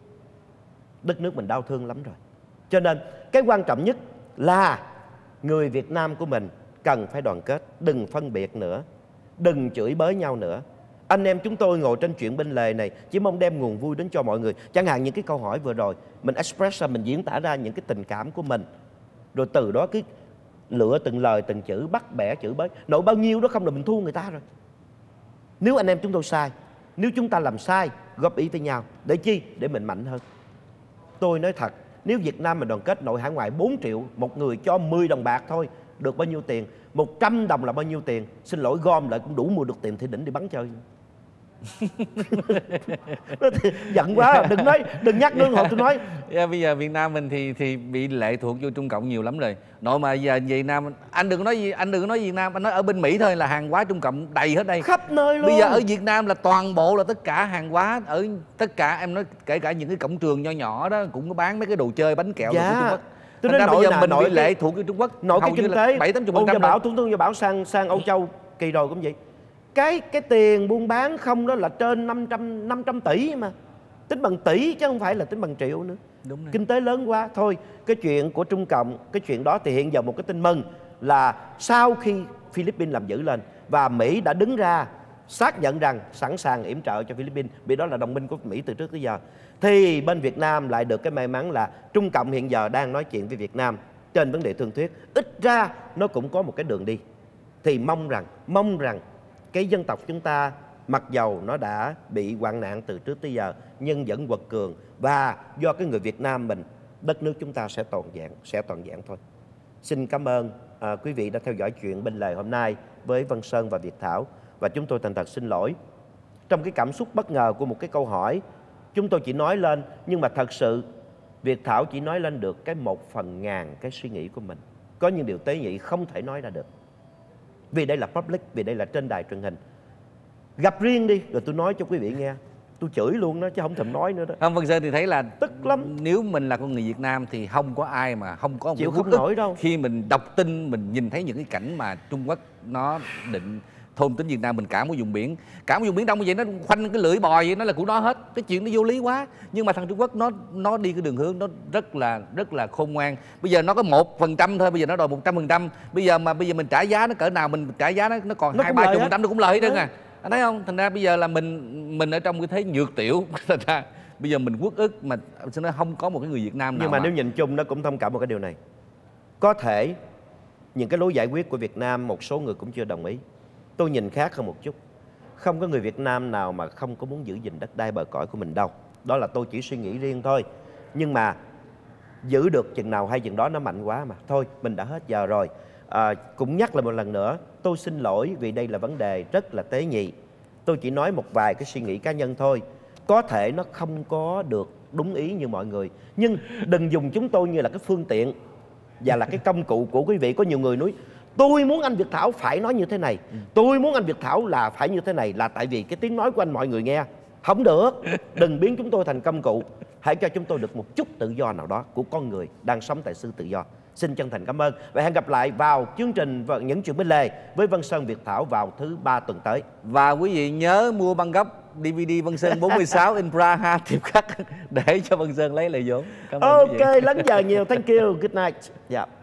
Đất nước mình đau thương lắm rồi. Cho nên cái quan trọng nhất là người Việt Nam của mình cần phải đoàn kết, đừng phân biệt nữa, đừng chửi bới nhau nữa. Anh em chúng tôi ngồi trên chuyện bên lề này chỉ mong đem nguồn vui đến cho mọi người. Chẳng hạn những cái câu hỏi vừa rồi mình express ra, mình diễn tả ra những cái tình cảm của mình, rồi từ đó cứ lựa từng lời từng chữ, bắt bẻ chửi bới. Nội bao nhiêu đó không là mình thua người ta rồi. Nếu anh em chúng tôi sai, nếu chúng ta làm sai, góp ý với nhau. Để chi? Để mình mạnh hơn. Tôi nói thật, nếu Việt Nam mình đoàn kết, nội hải ngoại bốn triệu, một người cho mười đồng bạc thôi, được bao nhiêu tiền? một trăm đồng là bao nhiêu tiền? Xin lỗi, gom lại cũng đủ mua được tiền Thị Đỉnh đi bắn chơi. Giận quá, đừng nói, đừng nhắc nương hộ tôi nói. Yeah, bây giờ Việt Nam mình thì thì bị lệ thuộc vô Trung Cộng nhiều lắm rồi. Nội mà giờ Việt Nam, anh đừng nói gì, anh đừng nói Việt Nam, anh nói ở bên Mỹ thôi là hàng hóa Trung Cộng đầy hết đây. Khắp nơi luôn. Bây giờ ở Việt Nam là toàn bộ là tất cả hàng hóa, ở tất cả em nói kể cả những cái cổng trường nho nhỏ đó cũng có bán mấy cái đồ chơi, bánh kẹo. Dạ. Của Trung Quốc. Tôi nói bây giờ nè, mình nội bị lệ thuộc với Trung Quốc. Nội cái kinh tế. bảy tám mươi phần Ông trăm. Gia Bảo, Thủ tướng Gia Bảo sang sang Âu Châu kỳ rồi cũng vậy. Cái cái tiền buôn bán không đó là trên năm trăm tỷ mà. Tính bằng tỷ chứ không phải là tính bằng triệu nữa. Đúng rồi. Kinh tế lớn quá. Thôi, cái chuyện của Trung Cộng, cái chuyện đó thì hiện giờ một cái tin mừng là sau khi Philippines làm dữ lên và Mỹ đã đứng ra xác nhận rằng sẵn sàng yểm trợ cho Philippines, vì đó là đồng minh của Mỹ từ trước tới giờ, thì bên Việt Nam lại được cái may mắn là Trung Cộng hiện giờ đang nói chuyện với Việt Nam trên vấn đề thương thuyết. Ít ra nó cũng có một cái đường đi. Thì mong rằng, mong rằng cái dân tộc chúng ta mặc dầu nó đã bị hoạn nạn từ trước tới giờ nhưng vẫn quật cường, và do cái người Việt Nam mình, đất nước chúng ta sẽ toàn vẹn, sẽ toàn vẹn thôi. Xin cảm ơn à, quý vị đã theo dõi chuyện bên lề hôm nay với Vân Sơn và Việt Thảo, và chúng tôi thành thật xin lỗi trong cái cảm xúc bất ngờ của một cái câu hỏi. Chúng tôi chỉ nói lên, nhưng mà thật sự Việt Thảo chỉ nói lên được cái một phần ngàn cái suy nghĩ của mình. Có những điều tế nhị không thể nói ra được, vì đây là public, vì đây là trên đài truyền hình. Gặp riêng đi rồi tôi nói cho quý vị nghe. Tôi chửi luôn đó chứ không thèm nói nữa đó. Không, Vân Sơn thì thấy là tức lắm. Nếu mình là con người Việt Nam thì không có ai mà không có một chịu cái không uất ức nổi đâu. Khi mình đọc tin, mình nhìn thấy những cái cảnh mà Trung Quốc nó định thôn tính Việt Nam mình cả một vùng biển, cả một vùng biển Đông như vậy, nó khoanh cái lưỡi bò vậy, nó là của nó hết. Cái chuyện nó vô lý quá. Nhưng mà thằng Trung Quốc nó nó đi cái đường hướng nó rất là rất là khôn ngoan. Bây giờ nó có một phần trăm thôi, bây giờ nó đòi một trăm phần trăm. Bây giờ mà bây giờ mình trả giá nó cỡ nào, mình trả giá nó nó còn hai ba chục phần trăm nó cũng lời hết trơn à. Anh thấy không? Thành ra bây giờ là mình mình ở trong cái thế nhược tiểu. Thành ra bây giờ mình uất ức mà sẽ nói không có một cái người Việt Nam nào. Nhưng mà, mà nếu nhìn chung nó cũng thông cảm một cái điều này. Có thể những cái lối giải quyết của Việt Nam một số người cũng chưa đồng ý. Tôi nhìn khác hơn một chút. Không có người Việt Nam nào mà không có muốn giữ gìn đất đai bờ cõi của mình đâu. Đó là tôi chỉ suy nghĩ riêng thôi. Nhưng mà giữ được chừng nào hay chừng đó, nó mạnh quá mà. Thôi mình đã hết giờ rồi. À, cũng nhắc lại một lần nữa, tôi xin lỗi vì đây là vấn đề rất là tế nhị. Tôi chỉ nói một vài cái suy nghĩ cá nhân thôi. Có thể nó không có được đúng ý như mọi người, nhưng đừng dùng chúng tôi như là cái phương tiện và là cái công cụ của quý vị. Có nhiều người nói tôi muốn anh Việt Thảo phải nói như thế này, tôi muốn anh Việt Thảo là phải như thế này, là tại vì cái tiếng nói của anh mọi người nghe. Không được. Đừng biến chúng tôi thành công cụ. Hãy cho chúng tôi được một chút tự do nào đó của con người đang sống tại xứ tự do. Xin chân thành cảm ơn và hẹn gặp lại vào chương trình và những chuyện bên lề với Vân Sơn Việt Thảo vào thứ ba tuần tới. Và quý vị nhớ mua băng gấp đê vê đê Vân Sơn bốn mươi sáu in Praha tiếp khắc để cho Vân Sơn lấy lại vốn. Cảm ơn quý vị. Ok, lắng giờ nhiều. Thank you. Good night. Yeah.